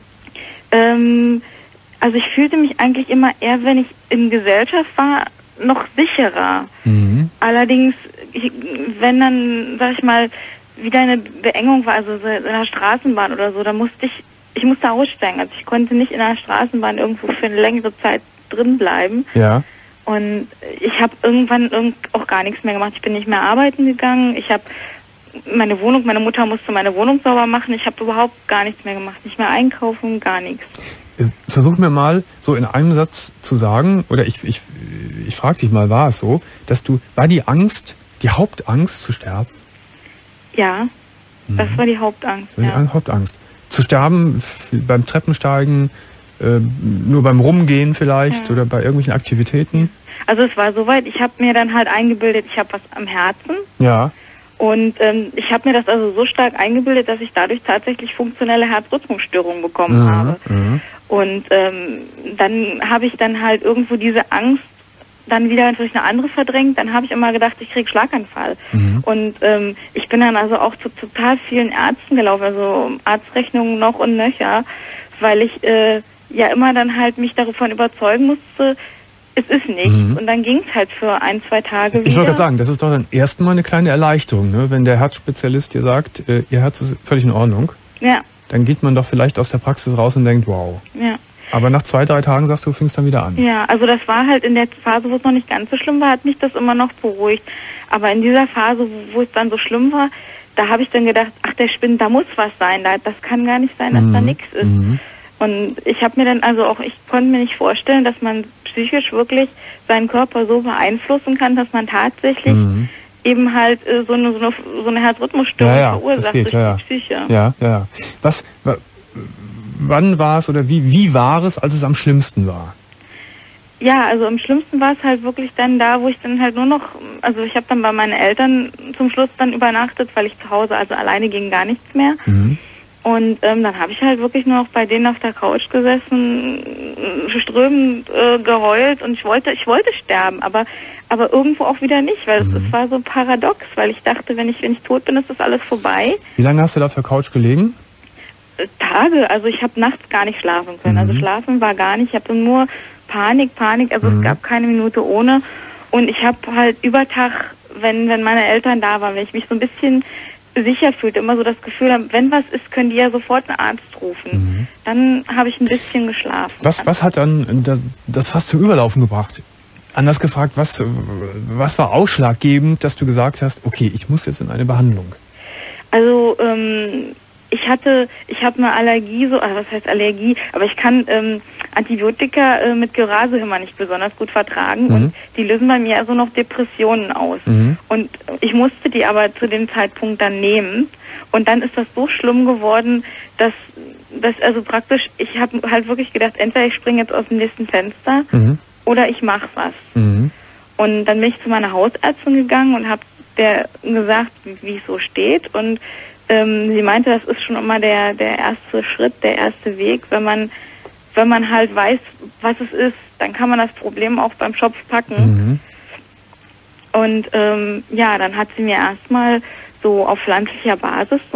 Also ich fühlte mich eigentlich immer eher, wenn ich in Gesellschaft war, noch sicherer. Allerdings, wenn dann, sag ich mal, wieder eine Beengung war, also in der Straßenbahn oder so, da musste ich musste aussteigen. Also ich konnte nicht in der Straßenbahn irgendwo für eine längere Zeit drin bleiben.
Ja.
Und ich habe irgendwann auch gar nichts mehr gemacht. Ich bin nicht mehr arbeiten gegangen. Ich habe meine Mutter musste meine Wohnung sauber machen. Ich habe überhaupt gar nichts mehr gemacht. Nicht mehr einkaufen, gar nichts.
Versuch mir mal so in einem Satz zu sagen, oder ich frage dich mal, war es so, war die Angst, die Hauptangst zu sterben?
Ja, das war die Hauptangst.
Die Hauptangst. Zu sterben beim Treppensteigen, nur beim Rumgehen vielleicht oder bei irgendwelchen Aktivitäten?
Also es war soweit, ich habe mir dann halt eingebildet, ich habe was am Herzen.
Ja.
Und ich habe mir das also so stark eingebildet, dass ich dadurch tatsächlich funktionelle Herzrhythmusstörungen bekommen habe. Und dann habe ich dann halt irgendwo diese Angst dann wieder durch eine andere verdrängt. Dann habe ich immer gedacht, ich kriege Schlaganfall. Und ich bin dann also auch zu total vielen Ärzten gelaufen, also Arztrechnungen noch und nöcher, weil ich ja immer dann halt mich davon überzeugen musste, es ist nichts. Und dann ging es halt für 1-2 Tage wieder.
Ich wollte gerade sagen, das ist doch dann erstmal eine kleine Erleichterung, ne? Wenn der Herzspezialist dir sagt, ihr Herz ist völlig in Ordnung.
Ja.
Dann geht man doch vielleicht aus der Praxis raus und denkt, wow.
Ja.
Aber nach 2-3 Tagen sagst du, fingst dann wieder an.
Ja, also das war halt in der Phase, wo es noch nicht ganz so schlimm war, hat mich das immer noch beruhigt. Aber in dieser Phase, wo es dann so schlimm war, da habe ich dann gedacht, ach, der spinnt, da muss was sein. Das kann gar nicht sein, dass da nichts ist. Und ich habe mir dann also auch, ich konnte mir nicht vorstellen, dass man psychisch wirklich seinen Körper so beeinflussen kann, dass man tatsächlich eben halt so eine Herzrhythmusstörung verursacht durch die Psyche.
Ja. Wann war es oder wie war es, als es am schlimmsten war?
Ja, also am schlimmsten war es halt wirklich dann da, wo ich dann halt nur noch, also ich habe dann bei meinen Eltern zum Schluss dann übernachtet, weil ich zu Hause, also alleine ging gar nichts mehr. Und dann habe ich halt wirklich nur noch bei denen auf der Couch gesessen, strömend geheult und ich wollte sterben, aber irgendwo auch wieder nicht, weil es war so paradox, weil ich dachte, wenn ich tot bin, ist das alles vorbei.
Wie lange hast du da auf der Couch gelegen?
Tage, also ich habe nachts gar nicht schlafen können, also schlafen war gar nicht, ich habe nur Panik, also es gab keine Minute ohne und ich habe halt über Tag, wenn meine Eltern da waren, wenn ich mich so ein bisschen sicher fühlte, immer so das Gefühl haben, wenn was ist, können die ja sofort einen Arzt rufen. Dann habe ich ein bisschen geschlafen.
Was hat dann das fast zum Überlaufen gebracht? Anders gefragt, was war ausschlaggebend, dass du gesagt hast, okay, ich muss jetzt in eine Behandlung?
Also ich habe eine Allergie, was heißt Allergie, aber ich kann Antibiotika mit Gerase immer nicht besonders gut vertragen und die lösen bei mir also noch Depressionen aus. Und ich musste die aber zu dem Zeitpunkt dann nehmen und dann ist das so schlimm geworden, dass also praktisch, ich habe halt wirklich gedacht, entweder ich springe jetzt aus dem nächsten Fenster oder ich mache was. Und dann bin ich zu meiner Hausärztin gegangen und habe der gesagt, wie es so steht und sie meinte, das ist schon immer der erste Schritt, der erste Weg. Wenn man halt weiß, was es ist, dann kann man das Problem auch beim Schopf packen. Und dann hat sie mir erstmal so auf pflanzlicher Basis so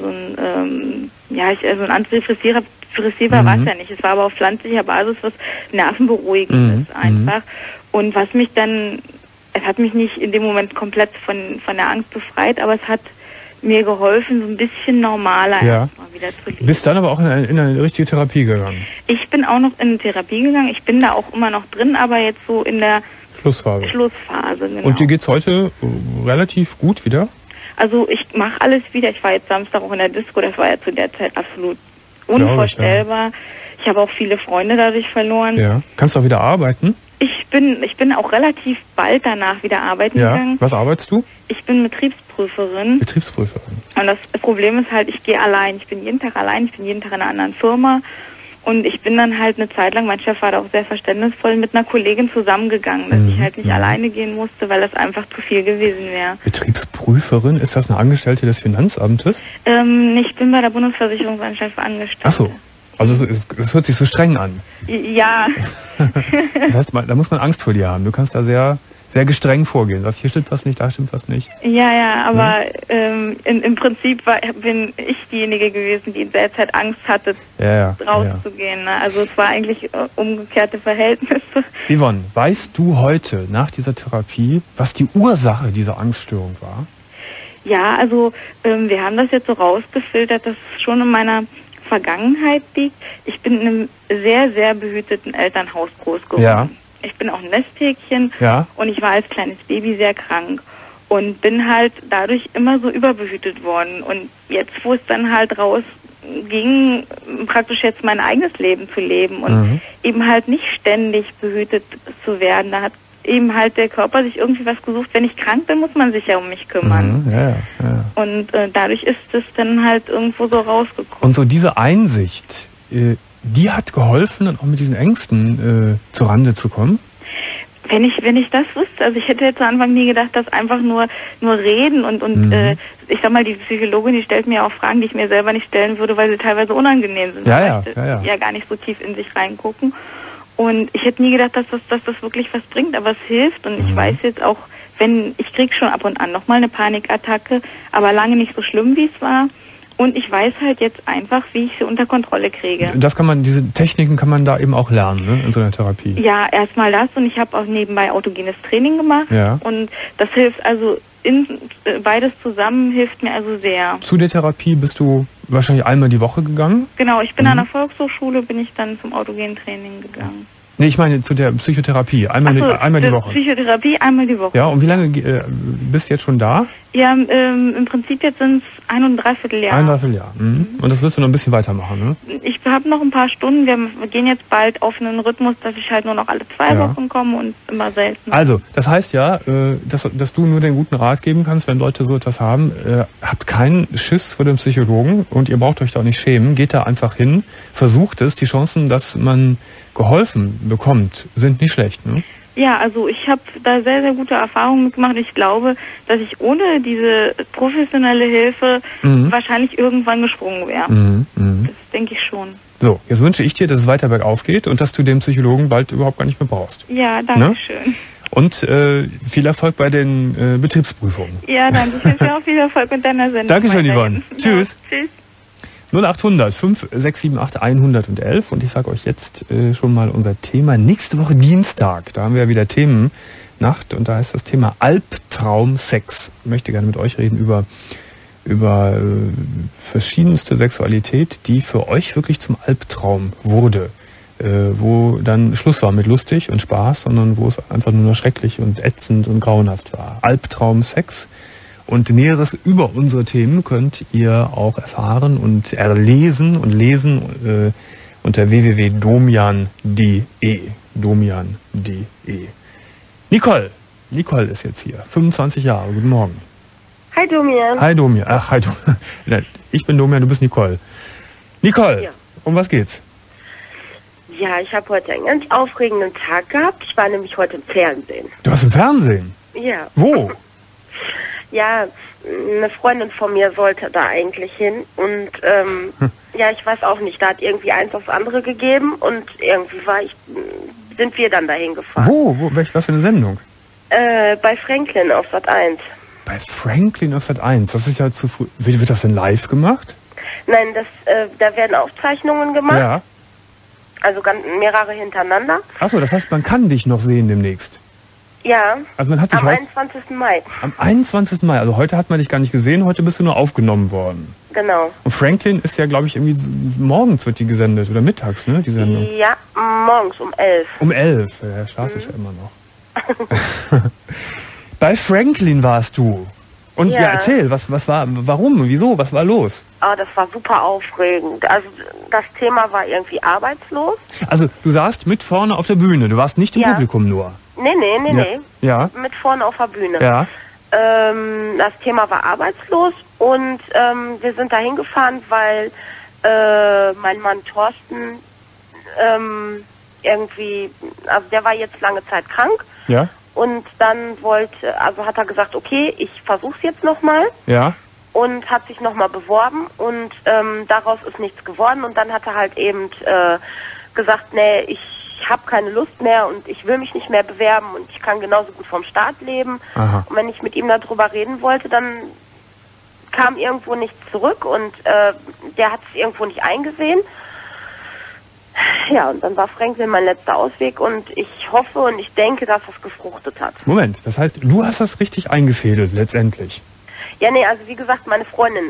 ein Antidepressiva war es ja nicht. Es war aber auf pflanzlicher Basis was nervenberuhigend ist einfach. Und was mich dann, es hat mich nicht in dem Moment komplett von der Angst befreit, aber es hat mir geholfen, so ein bisschen normaler erstmal wieder zu leben.
Bist dann aber auch in eine richtige Therapie gegangen?
Ich bin auch noch in eine Therapie gegangen. Ich bin da auch immer noch drin, aber jetzt so in der Schlussphase, genau.
Und dir geht's heute relativ gut wieder?
Also ich mache alles wieder. Ich war jetzt Samstag auch in der Disco. Das war ja zu der Zeit absolut unvorstellbar. Ich habe auch viele Freunde dadurch verloren.
Ja. Kannst du auch wieder arbeiten?
Ich bin auch relativ bald danach wieder arbeiten gegangen.
Was arbeitest du?
Ich bin Betriebsprüferin. Und das Problem ist halt, ich gehe allein. Ich bin jeden Tag allein. Ich bin jeden Tag in einer anderen Firma. Und ich bin dann halt eine Zeit lang, mein Chef war da auch sehr verständnisvoll, mit einer Kollegin zusammengegangen, dass ich halt nicht alleine gehen musste, weil das einfach zu viel gewesen wäre.
Betriebsprüferin? Ist das eine Angestellte des Finanzamtes?
Ich bin bei der Bundesversicherungsanstalt angestellt.
Ach so. Also es hört sich so streng an.
Ja.
Das heißt, da muss man Angst vor dir haben. Du kannst da sehr, sehr gestreng vorgehen. Hier stimmt was nicht, da stimmt was nicht.
Ja, aber im Prinzip bin ich diejenige gewesen, die in der Zeit Angst hatte, rauszugehen. Ne? Also es war eigentlich umgekehrte Verhältnisse.
Yvonne, weißt du heute nach dieser Therapie, was die Ursache dieser Angststörung war?
Ja, also wir haben das jetzt so rausgefiltert, dass es schon in meiner Vergangenheit liegt. Ich bin in einem sehr, sehr behüteten Elternhaus groß geworden. Ja. Ich bin auch ein Nesthäkchen und ich war als kleines Baby sehr krank und bin halt dadurch immer so überbehütet worden. Und jetzt, wo es dann halt rausging, praktisch jetzt mein eigenes Leben zu leben und eben halt nicht ständig behütet zu werden, da hat eben halt der Körper sich irgendwie was gesucht. Wenn ich krank bin, muss man sich ja um mich kümmern. Und dadurch ist es dann halt irgendwo so rausgekommen.
Und so diese Einsicht, die hat geholfen, dann auch mit diesen Ängsten zurande zu kommen?
Wenn ich das wüsste, also ich hätte jetzt zu Anfang nie gedacht, dass einfach nur reden und ich sag mal, die Psychologin, die stellt mir auch Fragen, die ich mir selber nicht stellen würde, weil sie teilweise unangenehm sind. Ja gar nicht so tief in sich reingucken. Und ich hätte nie gedacht, dass das wirklich was bringt, aber es hilft. Und ich weiß jetzt auch, ich kriege schon ab und an nochmal eine Panikattacke, aber lange nicht so schlimm, wie es war. Und ich weiß halt jetzt einfach, wie ich sie unter Kontrolle kriege.
Diese Techniken kann man da eben auch lernen, ne, in so einer Therapie.
Ja, erstmal das und ich habe auch nebenbei autogenes Training gemacht. Ja. Und das hilft also, beides zusammen hilft mir also sehr. Zu der Therapie bist du wahrscheinlich einmal die Woche gegangen? Genau, ich bin an der Volkshochschule, bin ich dann zum autogenen Training gegangen. Nee, ich meine zu der Psychotherapie, einmal die Woche. Psychotherapie einmal die Woche. Ja, und wie lange bist du jetzt schon da? Ja, im Prinzip jetzt sind es 1,75 Jahre. 1,75 Jahre. Und das wirst du noch ein bisschen weitermachen, ne? Ich habe noch ein paar Stunden. Wir gehen jetzt bald auf einen Rhythmus, dass ich halt nur noch alle 2 Wochen komme und immer selten. Also, das heißt ja, dass du nur den guten Rat geben kannst, wenn Leute so etwas haben. Habt keinen Schiss vor dem Psychologen und ihr braucht euch da auch nicht schämen. Geht da einfach hin, versucht es. Die Chancen, dass man geholfen bekommt, sind nicht schlecht, ne? Ja, also ich habe da sehr, sehr gute Erfahrungen mitgemacht. Ich glaube, dass ich ohne diese professionelle Hilfe wahrscheinlich irgendwann gesprungen wäre. Das denke ich schon. So, jetzt wünsche ich dir, dass es weiter bergauf geht und dass du den Psychologen bald überhaupt gar nicht mehr brauchst. Ja, danke schön. Und viel Erfolg bei den Betriebsprüfungen. Ja, danke. Ich wünsche dir auch viel Erfolg mit deiner Sendung. Dankeschön, Yvonne. Tschüss. Ja, tschüss. 0800 5678 111 und ich sage euch jetzt schon mal unser Thema nächste Woche Dienstag. Da haben wir ja wieder Themennacht und da ist das Thema Albtraumsex. Ich möchte gerne mit euch reden über verschiedenste Sexualität, die für euch wirklich zum Albtraum wurde. Wo dann Schluss war mit lustig und Spaß, sondern wo es einfach nur noch schrecklich und ätzend und grauenhaft war. Albtraumsex. Und Näheres über unsere Themen könnt ihr auch erfahren und erlesen und lesen
unter www.domian.de. Domian.de. Nicole ist jetzt hier. 25 Jahre. Guten Morgen.
Hi Domian.
Hi Domian. Ach, hi Domian. Ich bin Domian, du bist Nicole. Nicole, ja. Um was geht's?
Ja, ich habe heute einen ganz aufregenden Tag gehabt. Ich war nämlich heute im Fernsehen.
Du warst im Fernsehen?
Ja.
Wo?
Ja, eine Freundin von mir sollte da eigentlich hin. Und ja, ich weiß auch nicht. Da hat irgendwie eins aufs andere gegeben und irgendwie sind wir dann dahin gefahren.
Wo? Was für eine Sendung?
Bei Franklin auf Sat.1.
Bei Franklin auf Sat.1? Das ist ja zu früh. Wird das denn live gemacht?
Nein, da werden Aufzeichnungen gemacht.
Ja.
Also mehrere hintereinander.
Achso, das heißt, man kann dich noch sehen demnächst.
Ja,
also man hat dich
am 21. Mai.
Am 21. Mai, also heute hat man dich gar nicht gesehen, heute bist du nur aufgenommen worden.
Genau.
Und Franklin ist ja, glaube ich, irgendwie morgens wird die gesendet oder mittags, ne, die Sendung?
Ja, morgens um 11.
Um 11, ja, schlafe ich ja immer noch. Bei Franklin warst du. Und ja, erzähl, was war, warum, wieso, was war los?
Oh, das war super aufregend. Also das Thema war irgendwie arbeitslos.
Also du saßt mit vorne auf der Bühne, du warst nicht im Publikum nur.
Nee.
Ja.
Mit vorne auf der Bühne.
Ja.
Das Thema war arbeitslos und wir sind da hingefahren, weil mein Mann Thorsten irgendwie, also der war jetzt lange Zeit krank.
Ja.
Und dann hat er gesagt, okay, ich versuch's jetzt nochmal.
Ja.
Und hat sich nochmal beworben und daraus ist nichts geworden. Und dann hat er halt eben gesagt, nee, ich habe keine Lust mehr und ich will mich nicht mehr bewerben und ich kann genauso gut vom Staat leben.
Aha.
Und wenn ich mit ihm darüber reden wollte, dann kam irgendwo nichts zurück und der hat es irgendwo nicht eingesehen. Ja, und dann war Franklin mein letzter Ausweg und ich hoffe und ich denke, dass es gefruchtet hat.
Moment, das heißt, du hast das richtig eingefädelt letztendlich?
Ja, nee, also wie gesagt, meine Freundin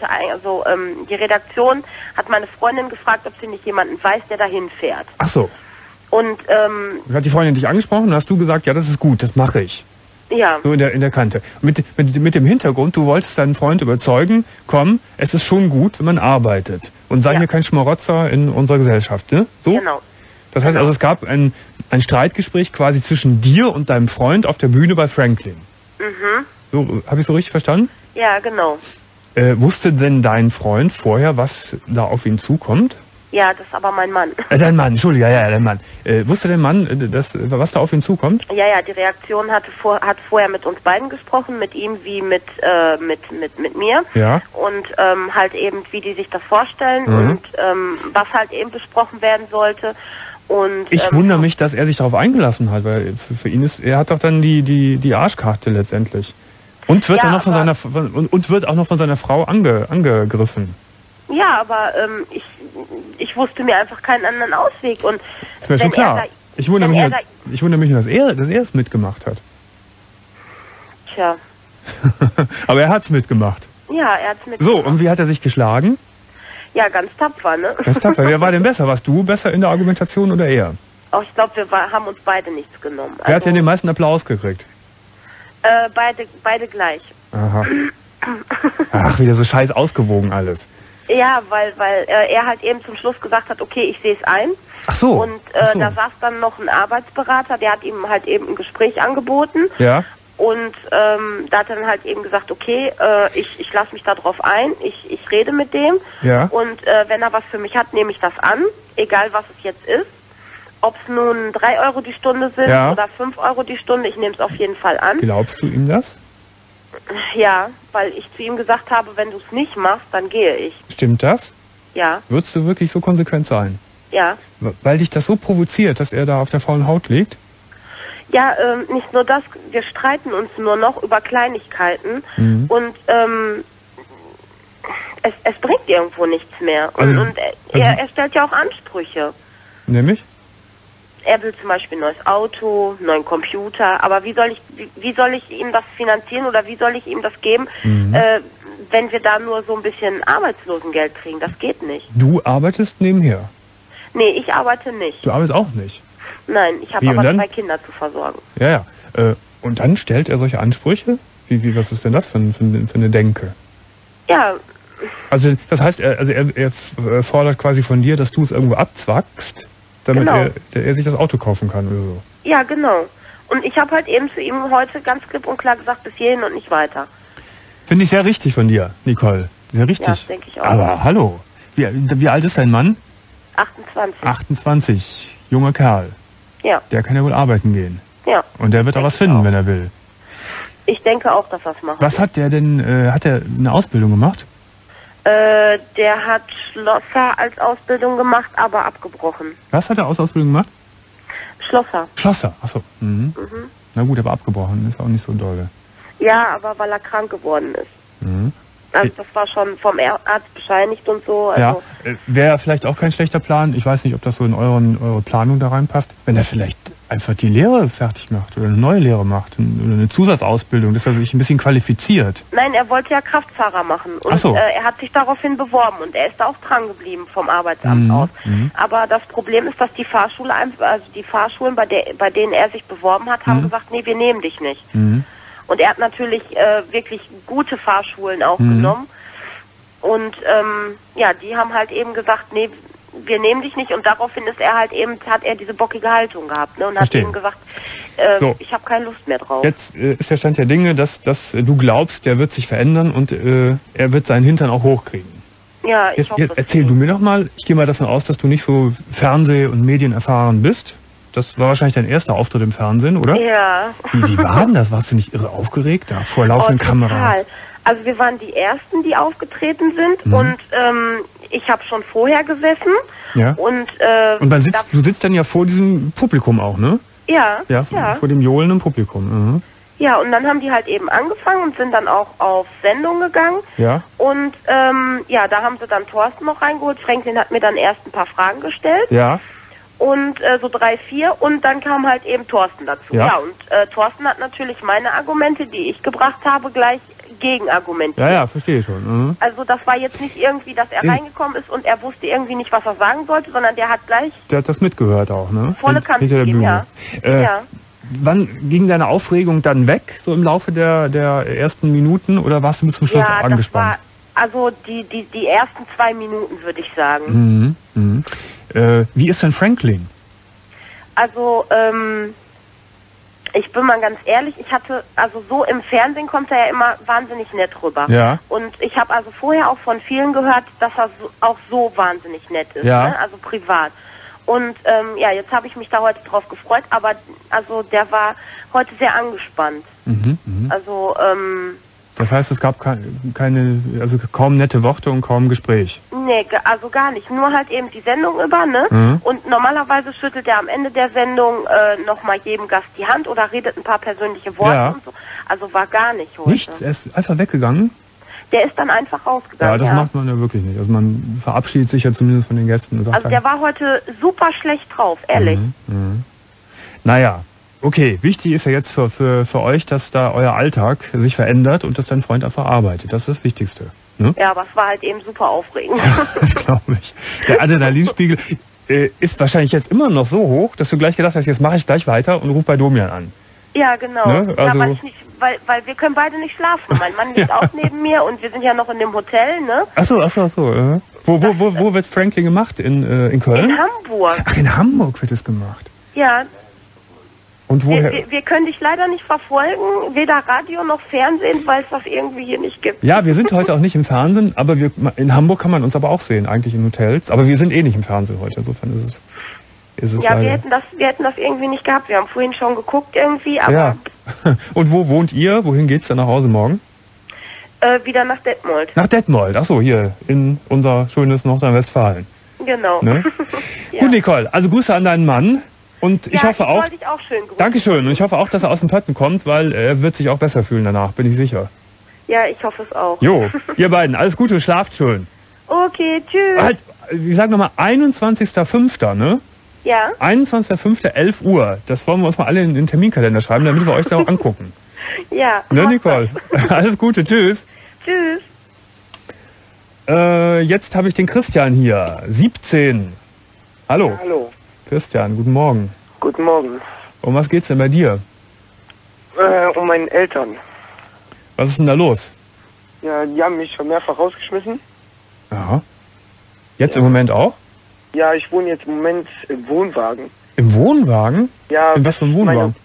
die Redaktion hat meine Freundin gefragt, ob sie nicht jemanden weiß, der dahin fährt.
Ach so.
Und
hat die Freundin dich angesprochen und hast du gesagt, ja, das ist gut, das mache ich.
Ja.
So in der Kante. Mit dem Hintergrund, du wolltest deinen Freund überzeugen, komm, es ist schon gut, wenn man arbeitet. Und sei hier kein Schmarotzer in unserer Gesellschaft, ne? So?
Genau.
Das heißt also, es gab ein Streitgespräch quasi zwischen dir und deinem Freund auf der Bühne bei Franklin.
Mhm.
So, habe ich so richtig verstanden?
Ja, genau.
Wusste denn dein Freund vorher, was da auf ihn zukommt?
Ja, das ist aber mein Mann.
Dein Mann, Entschuldigung, ja, dein Mann. Wusste der Mann, was da auf ihn zukommt?
Ja, die Reaktion hat vorher mit uns beiden gesprochen, mit ihm wie mit mir.
Ja.
Und halt eben, wie die sich das vorstellen und was halt eben besprochen werden sollte. Und
ich wundere mich, dass er sich darauf eingelassen hat, weil für ihn er hat doch dann die Arschkarte letztendlich. Und wird dann noch wird auch noch von seiner Frau angegriffen.
Ja, aber ich wusste mir einfach keinen anderen Ausweg. Und
das wäre schon klar. Ich wundere mich nur, dass er es mitgemacht hat.
Tja.
Aber er hat es mitgemacht.
Ja, er hat es mitgemacht.
So, und wie hat er sich geschlagen?
Ja, ganz tapfer, ne?
Ganz tapfer. Wer war denn besser? Warst du besser in der Argumentation oder er?
Oh, ich glaube, wir haben uns beide nichts genommen.
Wer hat denn den meisten Applaus gekriegt?
Beide gleich.
Aha. Ach, wieder so scheiß ausgewogen alles.
Ja, weil er halt eben zum Schluss gesagt hat, okay, ich sehe es ein.
Ach so.
Und da saß dann noch ein Arbeitsberater, der hat ihm halt eben ein Gespräch angeboten.
Ja.
Und da hat er dann halt eben gesagt, okay, ich lasse mich da drauf ein, ich rede mit dem.
Ja.
Und wenn er was für mich hat, nehme ich das an, egal was es jetzt ist. Ob es nun 3 Euro die Stunde sind oder 5 Euro die Stunde, ich nehme es auf jeden Fall an.
Glaubst du ihm das?
Ja, weil ich zu ihm gesagt habe, wenn du es nicht machst, dann gehe ich.
Stimmt das?
Ja.
Würdest du wirklich so konsequent sein?
Ja.
Weil dich das so provoziert, dass er da auf der faulen Haut liegt?
Ja, nicht nur das, wir streiten uns nur noch über Kleinigkeiten und es bringt irgendwo nichts mehr. Er stellt ja auch Ansprüche.
Nämlich?
Er will zum Beispiel ein neues Auto, einen neuen Computer, aber wie soll ich ihm das finanzieren oder wie soll ich ihm das geben, wenn wir da nur so ein bisschen Arbeitslosengeld kriegen? Das geht nicht.
Du arbeitest nebenher?
Nee, ich arbeite nicht.
Du arbeitest auch nicht?
Nein, ich habe aber 2 Kinder zu versorgen.
Ja. Und dann stellt er solche Ansprüche? Was ist denn das für eine Denke?
Ja,
Also das heißt, er fordert quasi von dir, dass du es irgendwo abzwackst, damit
Genau.
er sich das Auto kaufen kann oder so.
Ja, genau. Und ich habe halt eben zu ihm heute ganz klipp und klar gesagt, bis hierhin und nicht weiter.
Finde ich sehr richtig von dir, Nicole. Sehr richtig.
Ja, das denke ich auch.
Aber hallo, wie alt ist dein Mann?
28.
28, junger Kerl.
Ja,
Der kann ja wohl arbeiten gehen.
ja.
Und der wird auch
Denke
was
ich
finden,
auch.
wenn er will.
Ich denke auch, dass er es macht.
Was hat der denn, hat er eine Ausbildung gemacht?
Der hat Schlosser als Ausbildung gemacht, aber abgebrochen.
Was hat er aus Ausbildung gemacht?
Schlosser.
Schlosser, achso. Mhm. Na gut, aber abgebrochen, ist auch nicht so doll.
Ja, aber weil er krank geworden ist.
Mhm.
Also das war schon vom Arzt bescheinigt und so. Also,
Ja, wäre vielleicht auch kein schlechter Plan. Ich weiß nicht, ob das so in eure Planung da reinpasst. Wenn er vielleicht einfach die Lehre fertig macht oder eine neue Lehre macht oder eine Zusatzausbildung, dass er sich ein bisschen qualifiziert.
Nein, er wollte ja Kraftfahrer machen. Und
Ach so.
er hat sich daraufhin beworben und er ist da auch dran geblieben vom Arbeitsamt aus. Aber das Problem ist, dass die Fahrschule, also die Fahrschulen, bei denen er sich beworben hat, haben gesagt, nee, wir nehmen dich nicht. Und er hat natürlich wirklich gute Fahrschulen auch genommen. Und ja, die haben halt eben gesagt, nee, wir nehmen dich nicht. Und daraufhin ist er halt eben, hat er diese bockige Haltung gehabt, ne? Und
Verstehe.
hat eben gesagt,
So.
ich habe keine Lust mehr drauf.
Jetzt ist der Stand der Dinge, dass du glaubst, der wird sich verändern und er wird seinen Hintern auch hochkriegen.
Ja, ich hoffe,
Jetzt
das
erzähl du mir doch mal, ich gehe mal davon aus, dass du nicht so Fernseh- und Medienerfahren bist. Das war wahrscheinlich dein erster Auftritt im Fernsehen, oder?
Ja.
Wie war denn das? Warst du nicht irre aufgeregt da vor laufenden Kameras?
Total. Also wir waren die Ersten, die aufgetreten sind und ich habe schon vorher gesessen.
Ja.
Und
Du sitzt dann ja vor diesem Publikum auch, ne?
ja,
Vor dem johlenden Publikum. Mhm.
ja, und dann haben die halt eben angefangen und sind dann auch auf Sendung gegangen.
Ja.
Und ja, da haben sie dann Thorsten noch reingeholt. Franklin hat mir dann erst ein paar Fragen gestellt.
Ja.
Und so 3, 4 und dann kam halt eben Thorsten dazu.
Ja.
Ja, und Thorsten hat natürlich meine Argumente, die ich gebracht habe, gleich gegenargumentiert.
Ja, verstehe ich schon. Mhm.
Also das war jetzt nicht irgendwie, dass er reingekommen ist und er wusste irgendwie nicht, was er sagen sollte, sondern der hat gleich
Der hat das mitgehört auch, ne?
volle Kante
Hinter der
gegeben,
Bühne.
ja. Ja.
Wann ging deine Aufregung dann weg, so im Laufe der ersten Minuten, oder warst du bis zum Schluss
Ja, das
angespannt?
war also die ersten 2 Minuten, würde ich sagen.
Wie ist denn Franklin?
Also, ich bin mal ganz ehrlich, ich hatte, also so im Fernsehen kommt er ja immer wahnsinnig nett rüber.
Ja.
Und ich habe also vorher auch von vielen gehört, dass er auch so wahnsinnig nett ist,
Ja.
ne? Also privat. Und ja, jetzt habe ich mich da heute drauf gefreut, aber also der war heute sehr angespannt. Also,
Das heißt, es gab also kaum nette Worte und kaum Gespräch.
nee, also gar nicht. Nur halt eben die Sendung über, ne? Und normalerweise schüttelt er am Ende der Sendung nochmal jedem Gast die Hand oder redet ein paar persönliche Worte
Ja.
und so. Also war gar nicht heute.
Nichts, er ist einfach weggegangen.
Der ist dann einfach rausgegangen.
Ja, das macht man ja wirklich nicht. Also man verabschiedet sich ja zumindest von den Gästen und sagt
Also der war heute super schlecht drauf, ehrlich.
naja, okay, wichtig ist ja jetzt für euch, dass da euer Alltag sich verändert und dass dein Freund einfach arbeitet. Das ist das Wichtigste. Ne?
Ja, aber es war halt eben super aufregend.
Das glaube ich. Der Adrenalinspiegel ist wahrscheinlich jetzt immer noch so hoch, dass du gleich gedacht hast, jetzt mache ich gleich weiter und ruf bei Domian an.
Ja, genau.
Ne? Also-
Ja, weil wir können beide nicht schlafen. Mein Mann liegt auch neben mir und wir sind ja noch in dem Hotel, ne?
Ach so. Wo wird Franklin gemacht? In Köln?
In Hamburg.
Ach, in Hamburg wird es gemacht.
Ja,
Und woher?
wir können dich leider nicht verfolgen, weder Radio noch Fernsehen, weil es das irgendwie hier nicht gibt.
Ja, wir sind heute auch nicht im Fernsehen, aber in Hamburg kann man uns aber auch sehen, eigentlich in Hotels. Aber wir sind eh nicht im Fernsehen heute, insofern ist es
Ja, wir
leider.
hätten das irgendwie nicht gehabt. Wir haben vorhin schon geguckt irgendwie, aber
Ja. Und wo wohnt ihr? Wohin geht's dann nach Hause morgen?
wieder nach Detmold.
Nach Detmold. Ach so, hier in unser schönes Nordrhein-Westfalen.
Genau.
Ne?
Ja.
Gut, Nicole, also Grüße an deinen Mann. Und ich
ja,
hoffe auch,
wollte ich auch schön grüßen.
Dankeschön. Und ich hoffe auch, dass er aus dem Pötten kommt, weil er wird sich auch besser fühlen danach, bin ich sicher.
Ja, ich hoffe es auch.
Jo, ihr beiden, alles Gute, schlaft schön.
Okay, tschüss.
Halt, ich sag nochmal, 21.05., ne?
Ja,
21.05., 11 Uhr. Das wollen wir uns mal alle in den Terminkalender schreiben, damit wir euch da auch angucken.
ja.
Ne,
mach
Nicole? Alles Gute, tschüss.
das. Tschüss.
Jetzt habe ich den Christian hier, 17. Hallo,
Hallo,
Christian, guten Morgen.
guten Morgen.
Um was geht's denn bei dir?
Um meine Eltern.
Was ist denn da los?
Ja, die haben mich schon mehrfach rausgeschmissen.
Aha. Jetzt im Moment auch?
Ja, ich wohne jetzt im Moment im Wohnwagen.
Im Wohnwagen?
Ja.
In was für einem Wohnwagen?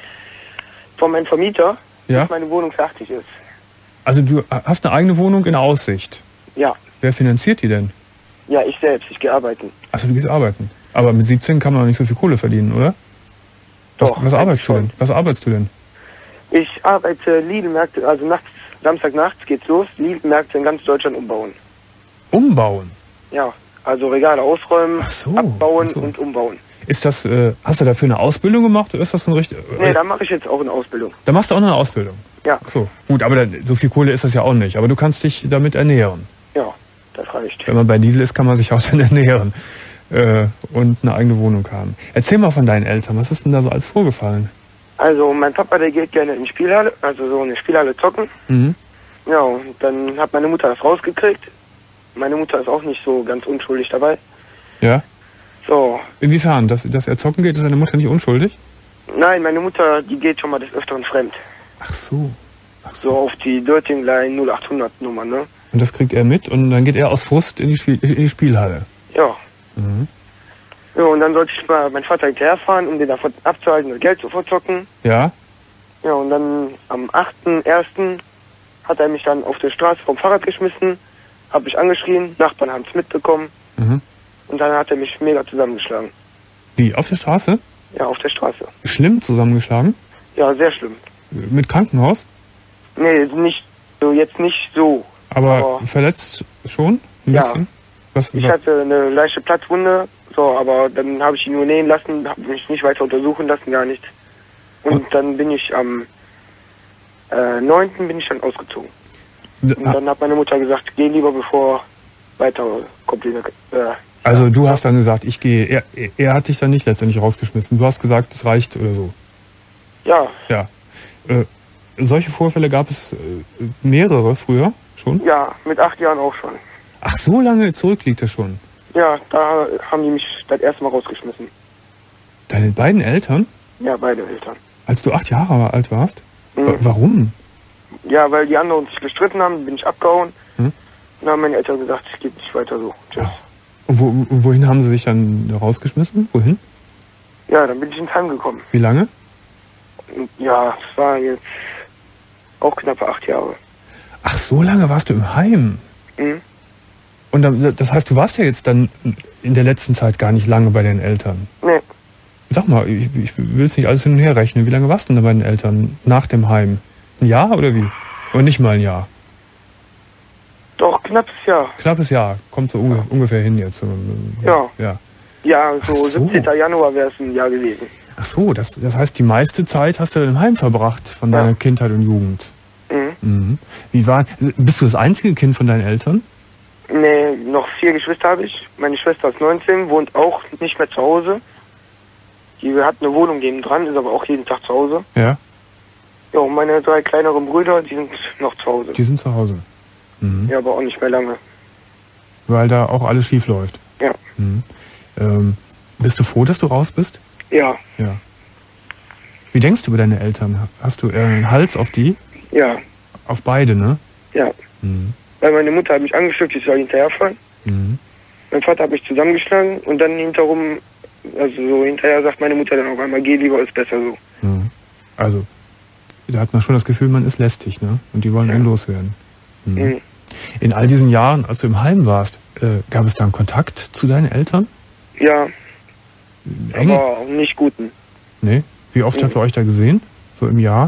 Von meinem Vermieter,
Ja.
bis meine Wohnung fertig ist.
Also du hast eine eigene Wohnung in Aussicht.
Ja.
Wer finanziert die denn?
Ja, ich selbst. Ich gehe arbeiten.
Achso, du gehst arbeiten. Aber mit 17 kann man noch nicht so viel Kohle verdienen, oder?
Doch.
Was arbeitest du
schon.
denn? Was arbeitest du denn?
Ich arbeite Lidl-Märkte, also nachts, Samstagnachts geht's los, Lidl-Märkte in ganz Deutschland umbauen.
Umbauen?
Ja, also Regale ausräumen,
Ach so,
abbauen
ach so.
und umbauen.
Ist das, hast du dafür eine Ausbildung gemacht oder ist das ein richtig...
Nee, da mache ich jetzt auch eine Ausbildung.
Da machst du auch noch eine Ausbildung?
Ja.
Ach so, gut, aber so viel Kohle ist das ja auch nicht. Aber du kannst dich damit ernähren.
Ja, das reicht.
Wenn man bei Lidl ist, kann man sich auch dann ernähren. Und eine eigene Wohnung haben. Erzähl mal von deinen Eltern, was ist denn da so alles vorgefallen?
Also mein Papa, der geht gerne in die Spielhalle, also so eine Spielhalle zocken.
Mhm.
Ja, und dann hat meine Mutter das rausgekriegt. Meine Mutter ist auch nicht so ganz unschuldig dabei.
Ja?
So,
Inwiefern? Dass er zocken geht, ist deine Mutter nicht unschuldig?
nein, meine Mutter, die geht schon mal des Öfteren fremd.
Ach so.
So auf die Dirting Line 0800 Nummer, ne?
Und das kriegt er mit und dann geht er aus Frust in die Spielhalle.
Ja.
Mhm.
Ja, und dann sollte ich mal meinen Vater hinterherfahren, um den davon abzuhalten, das Geld zu verzocken.
Ja?
Ja, und dann am 8.1. hat er mich dann auf der Straße vom Fahrrad geschmissen, hat mich angeschrien, Nachbarn haben es mitbekommen
Mhm.
und dann hat er mich mega zusammengeschlagen.
Wie, auf der Straße?
Ja, auf der Straße.
Schlimm zusammengeschlagen?
Ja, sehr schlimm.
Mit Krankenhaus?
Nee, nicht so, jetzt nicht so.
Aber verletzt schon? Ein
Ja.
bisschen? Was,
Ich hatte eine leichte Platzwunde, so, aber dann habe ich ihn nur nähen lassen, habe mich nicht weiter untersuchen lassen, gar nicht. Und dann bin ich am 9. bin ich dann ausgezogen. Und dann hat meine Mutter gesagt, geh lieber, bevor weitere Komplikationen.
Also du hast dann gesagt, ich gehe. Er hat dich dann nicht letztendlich rausgeschmissen. Du hast gesagt, es reicht oder so.
Ja,
Ja. Solche Vorfälle gab es mehrere früher schon?
ja, mit 8 Jahren auch schon.
Ach, so lange zurück liegt das schon.
Ja, da haben die mich das erste Mal rausgeschmissen.
Deine beiden Eltern?
Ja, beide Eltern.
Als du 8 Jahre alt warst?
Mhm.
Warum?
Ja, weil die anderen sich gestritten haben, bin ich abgehauen.
Mhm.
Und dann haben meine Eltern gesagt, es geht nicht weiter so. Tschüss.
Und wohin haben sie sich dann rausgeschmissen? Wohin?
Ja, dann bin ich ins Heim gekommen.
Wie lange?
Und ja, es war jetzt auch knappe 8 Jahre.
Ach, so lange warst du im Heim?
Mhm.
Und dann, das heißt, du warst ja jetzt dann in der letzten Zeit gar nicht lange bei deinen Eltern.
Nee,
Sag mal, ich will es nicht alles hin und her rechnen. Wie lange warst du denn bei deinen Eltern nach dem Heim? Ein Jahr oder wie? Oder nicht mal ein Jahr?
doch, knappes Jahr.
Knappes Jahr. Kommt so ungefähr hin jetzt.
Ja.
Ja.
Ja, so,
Ach so.
17. Januar wäre es ein Jahr gewesen.
Ach so, das heißt, die meiste Zeit hast du dann im Heim verbracht von deiner Kindheit und Jugend.
Mhm.
Mhm. Bist du das einzige Kind von deinen Eltern?
Nee, noch 4 Geschwister habe ich. Meine Schwester ist 19, wohnt auch nicht mehr zu Hause. Die hat eine Wohnung nebendran, ist aber auch jeden Tag zu Hause.
Ja.
Ja, und meine 3 kleineren Brüder, die sind noch zu Hause.
Die sind zu Hause. Mhm.
Ja, aber auch nicht mehr lange.
Weil da auch alles schief läuft.
Ja.
Mhm. Bist du froh, dass du raus bist?
Ja,
Ja. Wie denkst du über deine Eltern? Hast du eher einen Hals auf die?
ja,
Auf beide, ne?
ja.
Mhm.
Weil meine Mutter hat mich angeschimpft, ich soll hinterherfahren.
Mhm.
Mein Vater hat mich zusammengeschlagen und dann hinterher sagt meine Mutter dann auf einmal, geh lieber, ist besser so.
Mhm. Also, da hat man schon das Gefühl, man ist lästig, ne? Und die wollen einen loswerden. Mhm.
Mhm.
In all diesen Jahren, als du im Heim warst, gab es da einen Kontakt zu deinen Eltern?
Ja,
Eng?
aber auch nicht guten.
Nee? Wie oft habt ihr euch da gesehen? So im Jahr?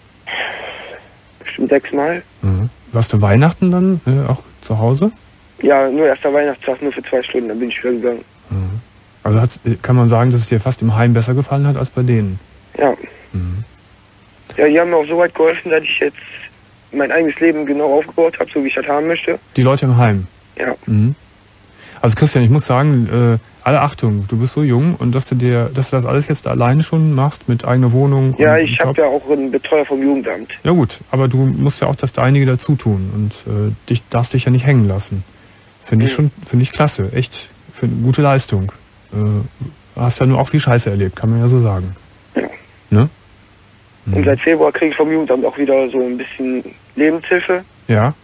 Bestimmt 6 Mal.
Mhm. Warst du Weihnachten dann auch zu Hause?
Ja, nur erster Weihnachtstag, nur für 2 Stunden, dann bin ich wieder gegangen.
Mhm. Also kann man sagen, dass es dir fast im Heim besser gefallen hat als bei denen?
Ja.
Mhm.
Ja, die haben mir auch so weit geholfen, dass ich jetzt mein eigenes Leben genau aufgebaut habe, so wie ich das haben möchte.
Die Leute im Heim?
Ja.
Mhm. Also Christian, ich muss sagen, alle Achtung, du bist so jung und dass du das alles jetzt alleine schon machst mit eigener Wohnung.
Ja,
und
ich habe ja auch einen Betreuer vom Jugendamt.
Ja gut, aber du musst ja auch das Deinige dazu tun und darfst dich ja nicht hängen lassen. Finde ich klasse, echt für eine gute Leistung. Hast ja nur auch viel Scheiße erlebt, kann man ja so sagen.
Ja.
Ne?
Und seit Februar kriege ich vom Jugendamt auch wieder so ein bisschen Lebenshilfe.
Ja.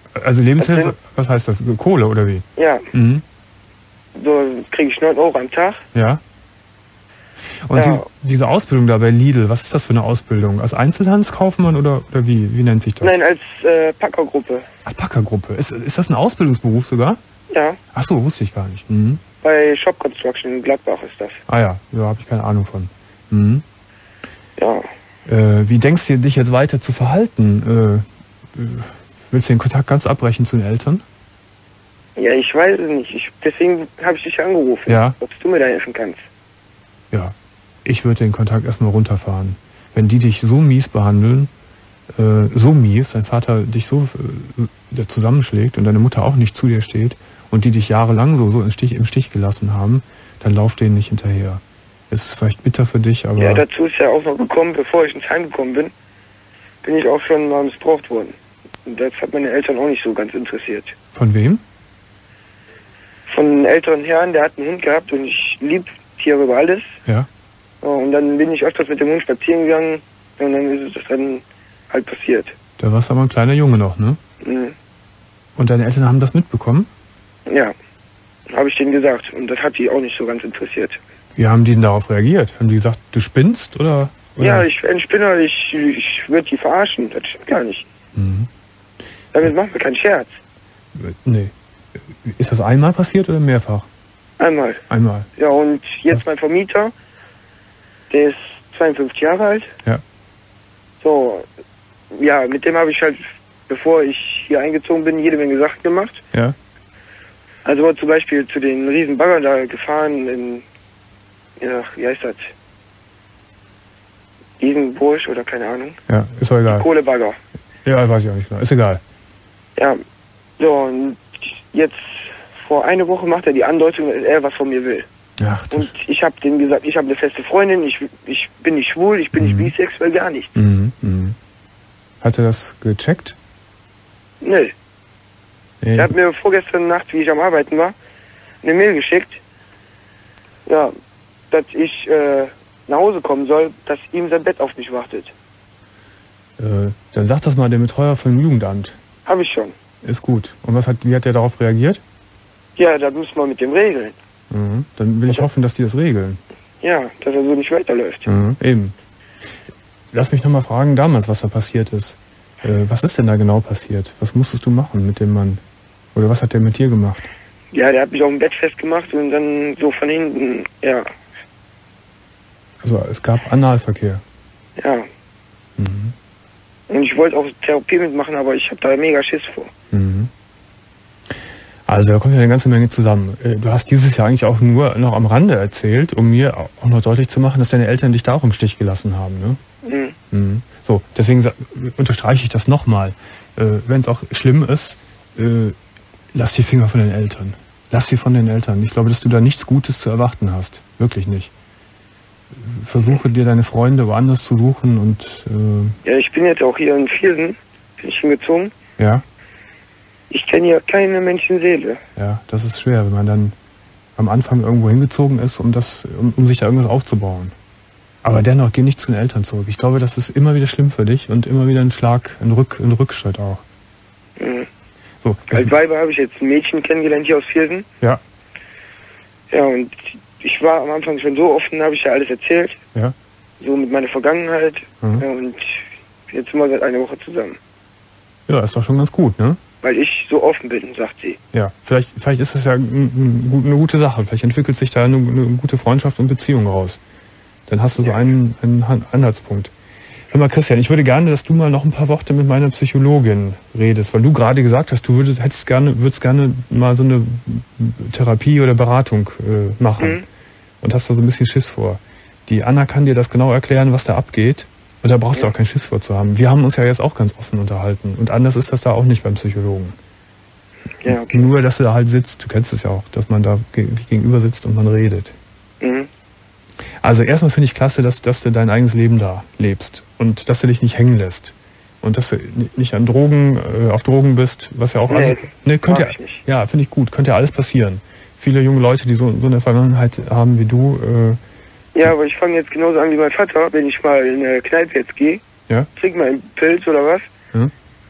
Also Lebenshilfe, was heißt das? Kohle oder wie?
Ja.
Mhm.
So kriege ich 9 Euro am Tag.
Ja. Und
Ja.
diese Ausbildung da bei Lidl, was ist das für eine Ausbildung? Als Einzelhandelskaufmann oder wie nennt sich das?
Nein, als Packergruppe.
Als Packergruppe. Ist das ein Ausbildungsberuf sogar?
Ja.
Ach so, wusste ich gar nicht. Mhm.
Bei Shop Construction in Gladbach ist das.
Ah ja, da habe ich keine Ahnung von. Mhm.
Ja.
Wie denkst du dich jetzt weiter zu verhalten? Willst du den Kontakt ganz abbrechen zu den Eltern?
Ja, ich weiß es nicht. Deswegen habe ich dich angerufen.
Ja.
Ob du mir da helfen kannst.
Ja. Ich würde den Kontakt erstmal runterfahren. Wenn die dich so mies behandeln, dein Vater dich so zusammenschlägt und deine Mutter auch nicht zu dir steht und die dich jahrelang so im Stich gelassen haben, dann lauf denen nicht hinterher. Es ist vielleicht bitter für dich, aber...
Ja, dazu ist ja auch noch gekommen, bevor ich ins Heim gekommen bin, bin ich auch schon mal missbraucht worden. Und das hat meine Eltern auch nicht so ganz interessiert.
Von wem?
Von einem älteren Herrn, der hat einen Hund gehabt und ich lieb Tiere über alles.
Ja.
Und dann bin ich öfters mit dem Hund spazieren gegangen und dann ist es dann halt passiert.
Da warst du aber ein kleiner Junge noch, ne?
Mhm.
Und deine Eltern haben das mitbekommen?
Ja, habe ich denen gesagt. Und das hat die auch nicht so ganz interessiert.
Wie haben die denn darauf reagiert? Haben die gesagt, du spinnst oder?
Ja, ich bin ein Spinner, ich würde die verarschen. Das stimmt gar nicht.
Mhm.
Damit machen wir keinen Scherz.
Nee. Ist das einmal passiert oder mehrfach?
Einmal.
Einmal.
Ja, und jetzt mein Vermieter, der ist 52 Jahre alt.
Ja.
So, ja, mit dem habe ich halt, bevor ich hier eingezogen bin, jede Menge Sachen gemacht.
Ja.
Also war zum Beispiel zu den riesen Baggern da gefahren ja, wie heißt das? Riesenbursch oder keine Ahnung.
Ja, ist doch egal.
Kohlebagger.
Ja, weiß ich auch nicht genau. Ist egal.
Ja, so, und jetzt vor einer Woche macht er die Andeutung, dass er was von mir will.
Ach,
Und ich habe dem gesagt, ich habe eine feste Freundin, ich bin nicht schwul, ich bin nicht bisexuell, gar nicht.
Mhm. Mhm. Hat er das gecheckt?
Nee.
Nee.
Er hat mir vorgestern Nacht, wie ich am Arbeiten war, eine Mail geschickt, ja, dass ich nach Hause kommen soll, dass ihm sein Bett auf mich wartet.
Dann sag das mal dem Betreuer vom Jugendamt.
Habe ich schon.
Ist gut. Und wie hat der darauf reagiert?
Ja, das muss man mit dem regeln.
Mhm. Dann will ich hoffen, dass die das regeln.
Ja, dass er so nicht weiterläuft.
Mhm. Eben. Lass mich nochmal fragen, damals, was da passiert ist. Was ist denn da genau passiert? Was musstest du machen mit dem Mann? Oder was hat der mit dir gemacht?
Ja, der hat mich auf dem Bett festgemacht und dann so von hinten, ja.
Also es gab Analverkehr.
Ja.
Mhm.
Und ich wollte auch Therapie mitmachen, aber ich habe da mega Schiss vor.
Mhm. Also da kommt ja eine ganze Menge zusammen. Du hast dieses Jahr eigentlich auch nur noch am Rande erzählt, um mir auch noch deutlich zu machen, dass deine Eltern dich da auch im Stich gelassen haben, ne?
Mhm.
Mhm. So, deswegen unterstreiche ich das nochmal. Wenn es auch schlimm ist, lass die Finger von den Eltern. Lass sie von den Eltern. Ich glaube, dass du da nichts Gutes zu erwarten hast. Wirklich nicht. Versuche dir deine Freunde woanders zu suchen und...
Ja, ich bin jetzt auch hier in Viersen, bin ich hingezogen.
Ja?
Ich kenne hier keine Menschenseele.
Ja, das ist schwer, wenn man dann am Anfang irgendwo hingezogen ist, um sich da irgendwas aufzubauen. Aber dennoch, geh nicht zu den Eltern zurück. Ich glaube, das ist immer wieder schlimm für dich und immer wieder ein Schlag, ein Rückschritt auch.
Mhm.
So,
Als Weiber habe ich jetzt ein Mädchen kennengelernt hier aus Viersen.
Ja.
Ja, und ich war am Anfang schon so offen, habe ich ja alles erzählt.
Ja.
So mit meiner Vergangenheit.
Mhm.
Ja, und jetzt sind wir seit einer Woche zusammen.
Ja, ist doch schon ganz gut, ne?
Weil ich so offen bin, sagt sie.
Ja, vielleicht ist es ja eine gute Sache. Vielleicht entwickelt sich da eine gute Freundschaft und Beziehung raus. Dann hast du so einen Anhaltspunkt. Hör mal, Christian, ich würde gerne, dass du mal noch ein paar Worte mit meiner Psychologin redest, weil du gerade gesagt hast, du würdest gerne mal so eine Therapie oder Beratung machen.
Mhm.
Und hast da so ein bisschen Schiss vor. Die Anna kann dir das genau erklären, was da abgeht. Und da brauchst du auch keinen Schiss vor zu haben. Wir haben uns ja jetzt auch ganz offen unterhalten. Und anders ist das da auch nicht beim Psychologen.
Ja, okay.
Nur, dass du da halt sitzt, du kennst es ja auch, dass man da sich gegenüber sitzt und man redet.
Mhm.
Also erstmal finde ich klasse, dass du dein eigenes Leben da lebst. Und dass du dich nicht hängen lässt. Und dass du nicht an auf Drogen bist, was ja auch alles... Nee, könnte ja,
ich nicht.
ja, finde ich gut. Könnte ja alles passieren. Viele junge Leute, die so eine Vergangenheit haben wie du...
Ja, aber ich fange jetzt genauso an wie mein Vater, wenn ich mal in eine Kneipe jetzt gehe,
Ja?
trink mal einen Pilz oder was.
Ja?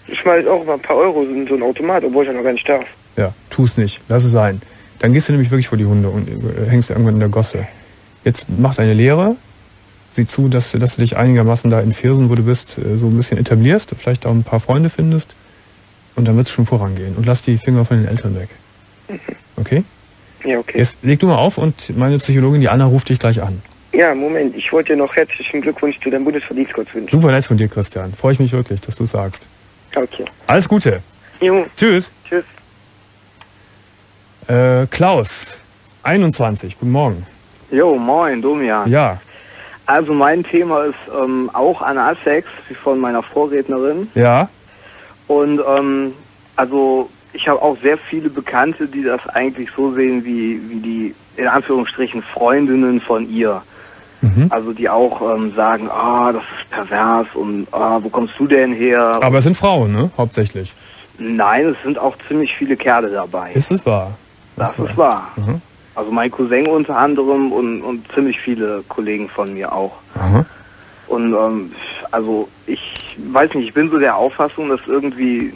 schmeiße auch mal ein paar Euro in so einen Automat, obwohl ich ja noch gar nicht darf.
Ja, tu's nicht. Lass es sein. Dann gehst du nämlich wirklich vor die Hunde und hängst irgendwann in der Gosse. Jetzt mach deine Lehre. Sieh zu, dass du dich einigermaßen da in Viersen, wo du bist, so ein bisschen etablierst, vielleicht auch ein paar Freunde findest. Und dann wird es schon vorangehen. Und lass die Finger von den Eltern weg. Okay?
Ja, okay.
Jetzt leg du mal auf und meine Psychologin, die Anna, ruft dich gleich an.
Ja, Moment, ich wollte dir noch herzlichen Glückwunsch zu deinem Bundesverdienstkreuz wünschen.
Super nett von dir, Christian. Freue ich mich wirklich, dass du es sagst.
Okay.
Alles Gute.
Jo.
Tschüss.
Tschüss.
Klaus, 21, guten Morgen.
Jo, moin, Domian.
Ja.
Also mein Thema ist auch Analsex, wie von meiner Vorrednerin.
Ja.
Und also ich habe auch sehr viele Bekannte, die das eigentlich so sehen wie die, in Anführungsstrichen, Freundinnen von ihr.
Mhm.
Also die auch sagen, das ist pervers und wo kommst du denn her?
Aber es sind Frauen, ne? Hauptsächlich.
Nein, es sind auch ziemlich viele Kerle dabei.
Ist es wahr?
Das ist wahr.
Mhm.
Also mein Cousin unter anderem und ziemlich viele Kollegen von mir auch.
Aha.
Und also ich weiß nicht, ich bin so der Auffassung, dass irgendwie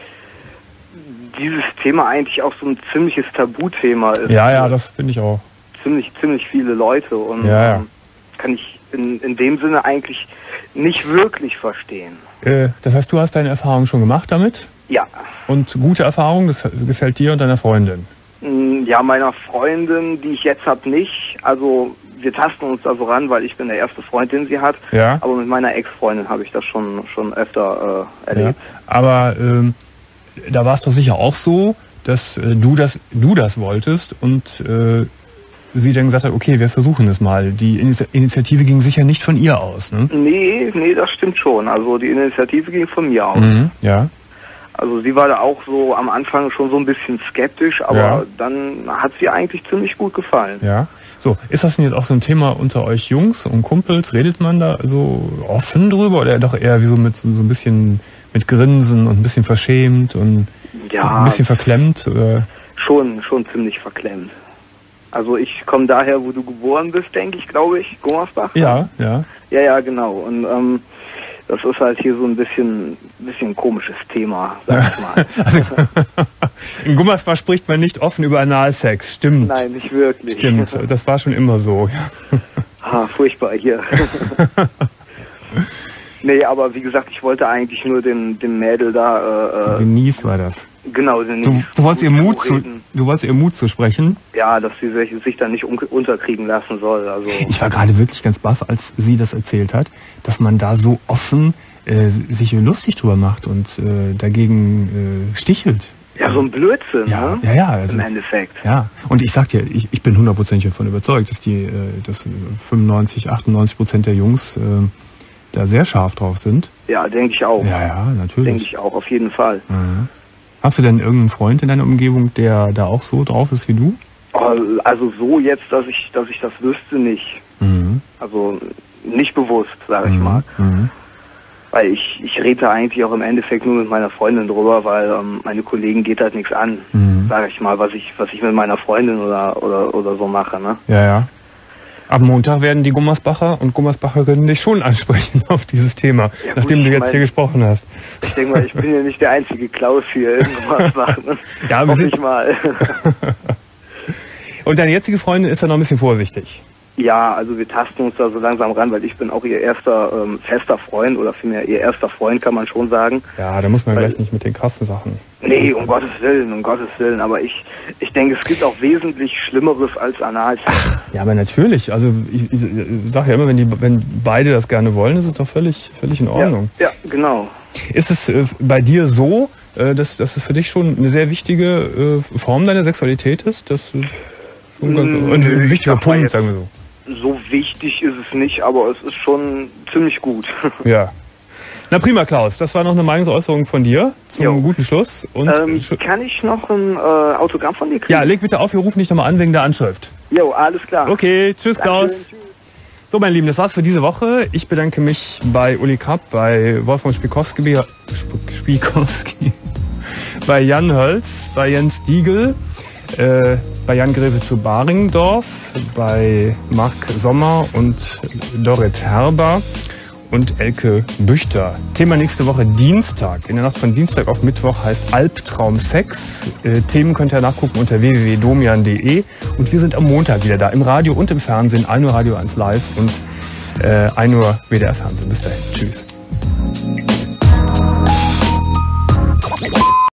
dieses Thema eigentlich auch so ein ziemliches Tabuthema ist.
Ja, das finde ich auch.
Ziemlich viele Leute und
Ja.
kann ich in dem Sinne eigentlich nicht wirklich verstehen.
Das heißt, du hast deine Erfahrung schon gemacht damit?
Ja.
Und gute Erfahrung, das gefällt dir und deiner Freundin?
Ja, meiner Freundin, die ich jetzt habe, nicht. Also wir tasten uns da so ran, weil ich bin der erste Freund, den sie hat.
Ja.
Aber mit meiner Ex-Freundin habe ich das schon öfter erlebt.
Ja. Aber da war es doch sicher auch so, dass du das wolltest und sie dann gesagt hat, okay, wir versuchen es mal. Die Initiative ging sicher nicht von ihr aus, ne?
Nee, das stimmt schon. Also die Initiative ging von mir aus.
Mhm, ja.
Also sie war da auch so am Anfang schon so ein bisschen skeptisch, aber dann hat sie eigentlich ziemlich gut gefallen.
Ja. So, ist das denn jetzt auch so ein Thema unter euch Jungs und Kumpels? Redet man da so offen drüber oder doch eher wie so mit so ein bisschen mit Grinsen und ein bisschen verschämt und ein bisschen verklemmt? Oder?
Schon ziemlich verklemmt. Also ich komme daher, wo du geboren bist, denke ich, glaube ich, Gummersbach.
Ja.
Ja, genau. Und das ist halt hier so ein bisschen komisches Thema, sag ich mal.
Also, in Gummersbach spricht man nicht offen über Analsex, stimmt.
Nein, nicht wirklich.
Stimmt, das war schon immer so.
Furchtbar hier. Nee, aber wie gesagt, ich wollte eigentlich nur dem Mädel da...
Denise war das.
Genau, Denise.
Du wolltest ihr Mut zu sprechen?
Ja, dass sie sich da nicht unterkriegen lassen soll. Also
ich war gerade wirklich ganz baff, als sie das erzählt hat, dass man da so offen sich lustig drüber macht und dagegen stichelt.
Ja, so ein Blödsinn,
ne? Ja, also,
im Endeffekt.
Ja, und ich sag dir, ich bin 100% davon überzeugt, dass 95-98% der Jungs da sehr scharf drauf sind.
Ja, denke ich auch.
Ja, natürlich.
Denke ich auch, auf jeden Fall.
Mhm. Hast du denn irgendeinen Freund in deiner Umgebung, der da auch so drauf ist wie du?
Also so jetzt, dass ich das wüsste, nicht.
Mhm.
Also nicht bewusst, sage ich mal.
Mhm.
Weil ich rede eigentlich auch im Endeffekt nur mit meiner Freundin drüber, weil meine Kollegen geht halt nichts an, sage ich mal, was ich mit meiner Freundin oder so mache, ne?
Ja. Ab Montag werden die Gummersbacher und Gummersbacherinnen dich schon ansprechen auf dieses Thema, ja, nachdem du jetzt hier gesprochen hast.
Ich denke mal, ich bin ja nicht der einzige Klaus hier in Gummersbach. Ne?
Ja,
hoffe ich mal.
Und deine jetzige Freundin ist da noch ein bisschen vorsichtig?
Ja, also wir tasten uns da so langsam ran, weil ich bin auch ihr erster fester Freund oder vielmehr ihr erster Freund, kann man schon sagen.
Ja, da muss man gleich nicht mit den krassen Sachen.
Nee, um Gottes Willen. Aber ich denke, es gibt auch wesentlich Schlimmeres als Analsex.
Ja, aber natürlich. Also ich sage ja immer, wenn beide das gerne wollen, ist es doch völlig in Ordnung.
Ja, genau.
Ist es bei dir so, dass es für dich schon eine sehr wichtige Form deiner Sexualität ist? Das ist ein wichtiger Punkt, sagen wir so.
So wichtig ist es nicht, aber es ist schon ziemlich gut.
Ja. Na prima, Klaus. Das war noch eine Meinungsäußerung von dir zum guten Schluss. Und
kann ich noch ein Autogramm von dir kriegen?
Ja, leg bitte auf, wir rufen dich nochmal an wegen der Anschrift.
Jo, alles klar.
Okay, tschüss, Klaus. Tschüss. So, meine Lieben, das war's für diese Woche. Ich bedanke mich bei Uli Krapp, bei Wolfgang Spikowski, bei Jan Hölz, bei Jens Diegel, bei Jan Greve zu Baringdorf, bei Marc Sommer und Dorit Herber und Elke Büchter. Thema nächste Woche Dienstag. In der Nacht von Dienstag auf Mittwoch heißt Albtraumsex. Themen könnt ihr nachgucken unter www.domian.de. Und wir sind am Montag wieder da im Radio und im Fernsehen. 1 Uhr Radio 1 Live und 1 Uhr WDR Fernsehen. Bis dahin. Tschüss.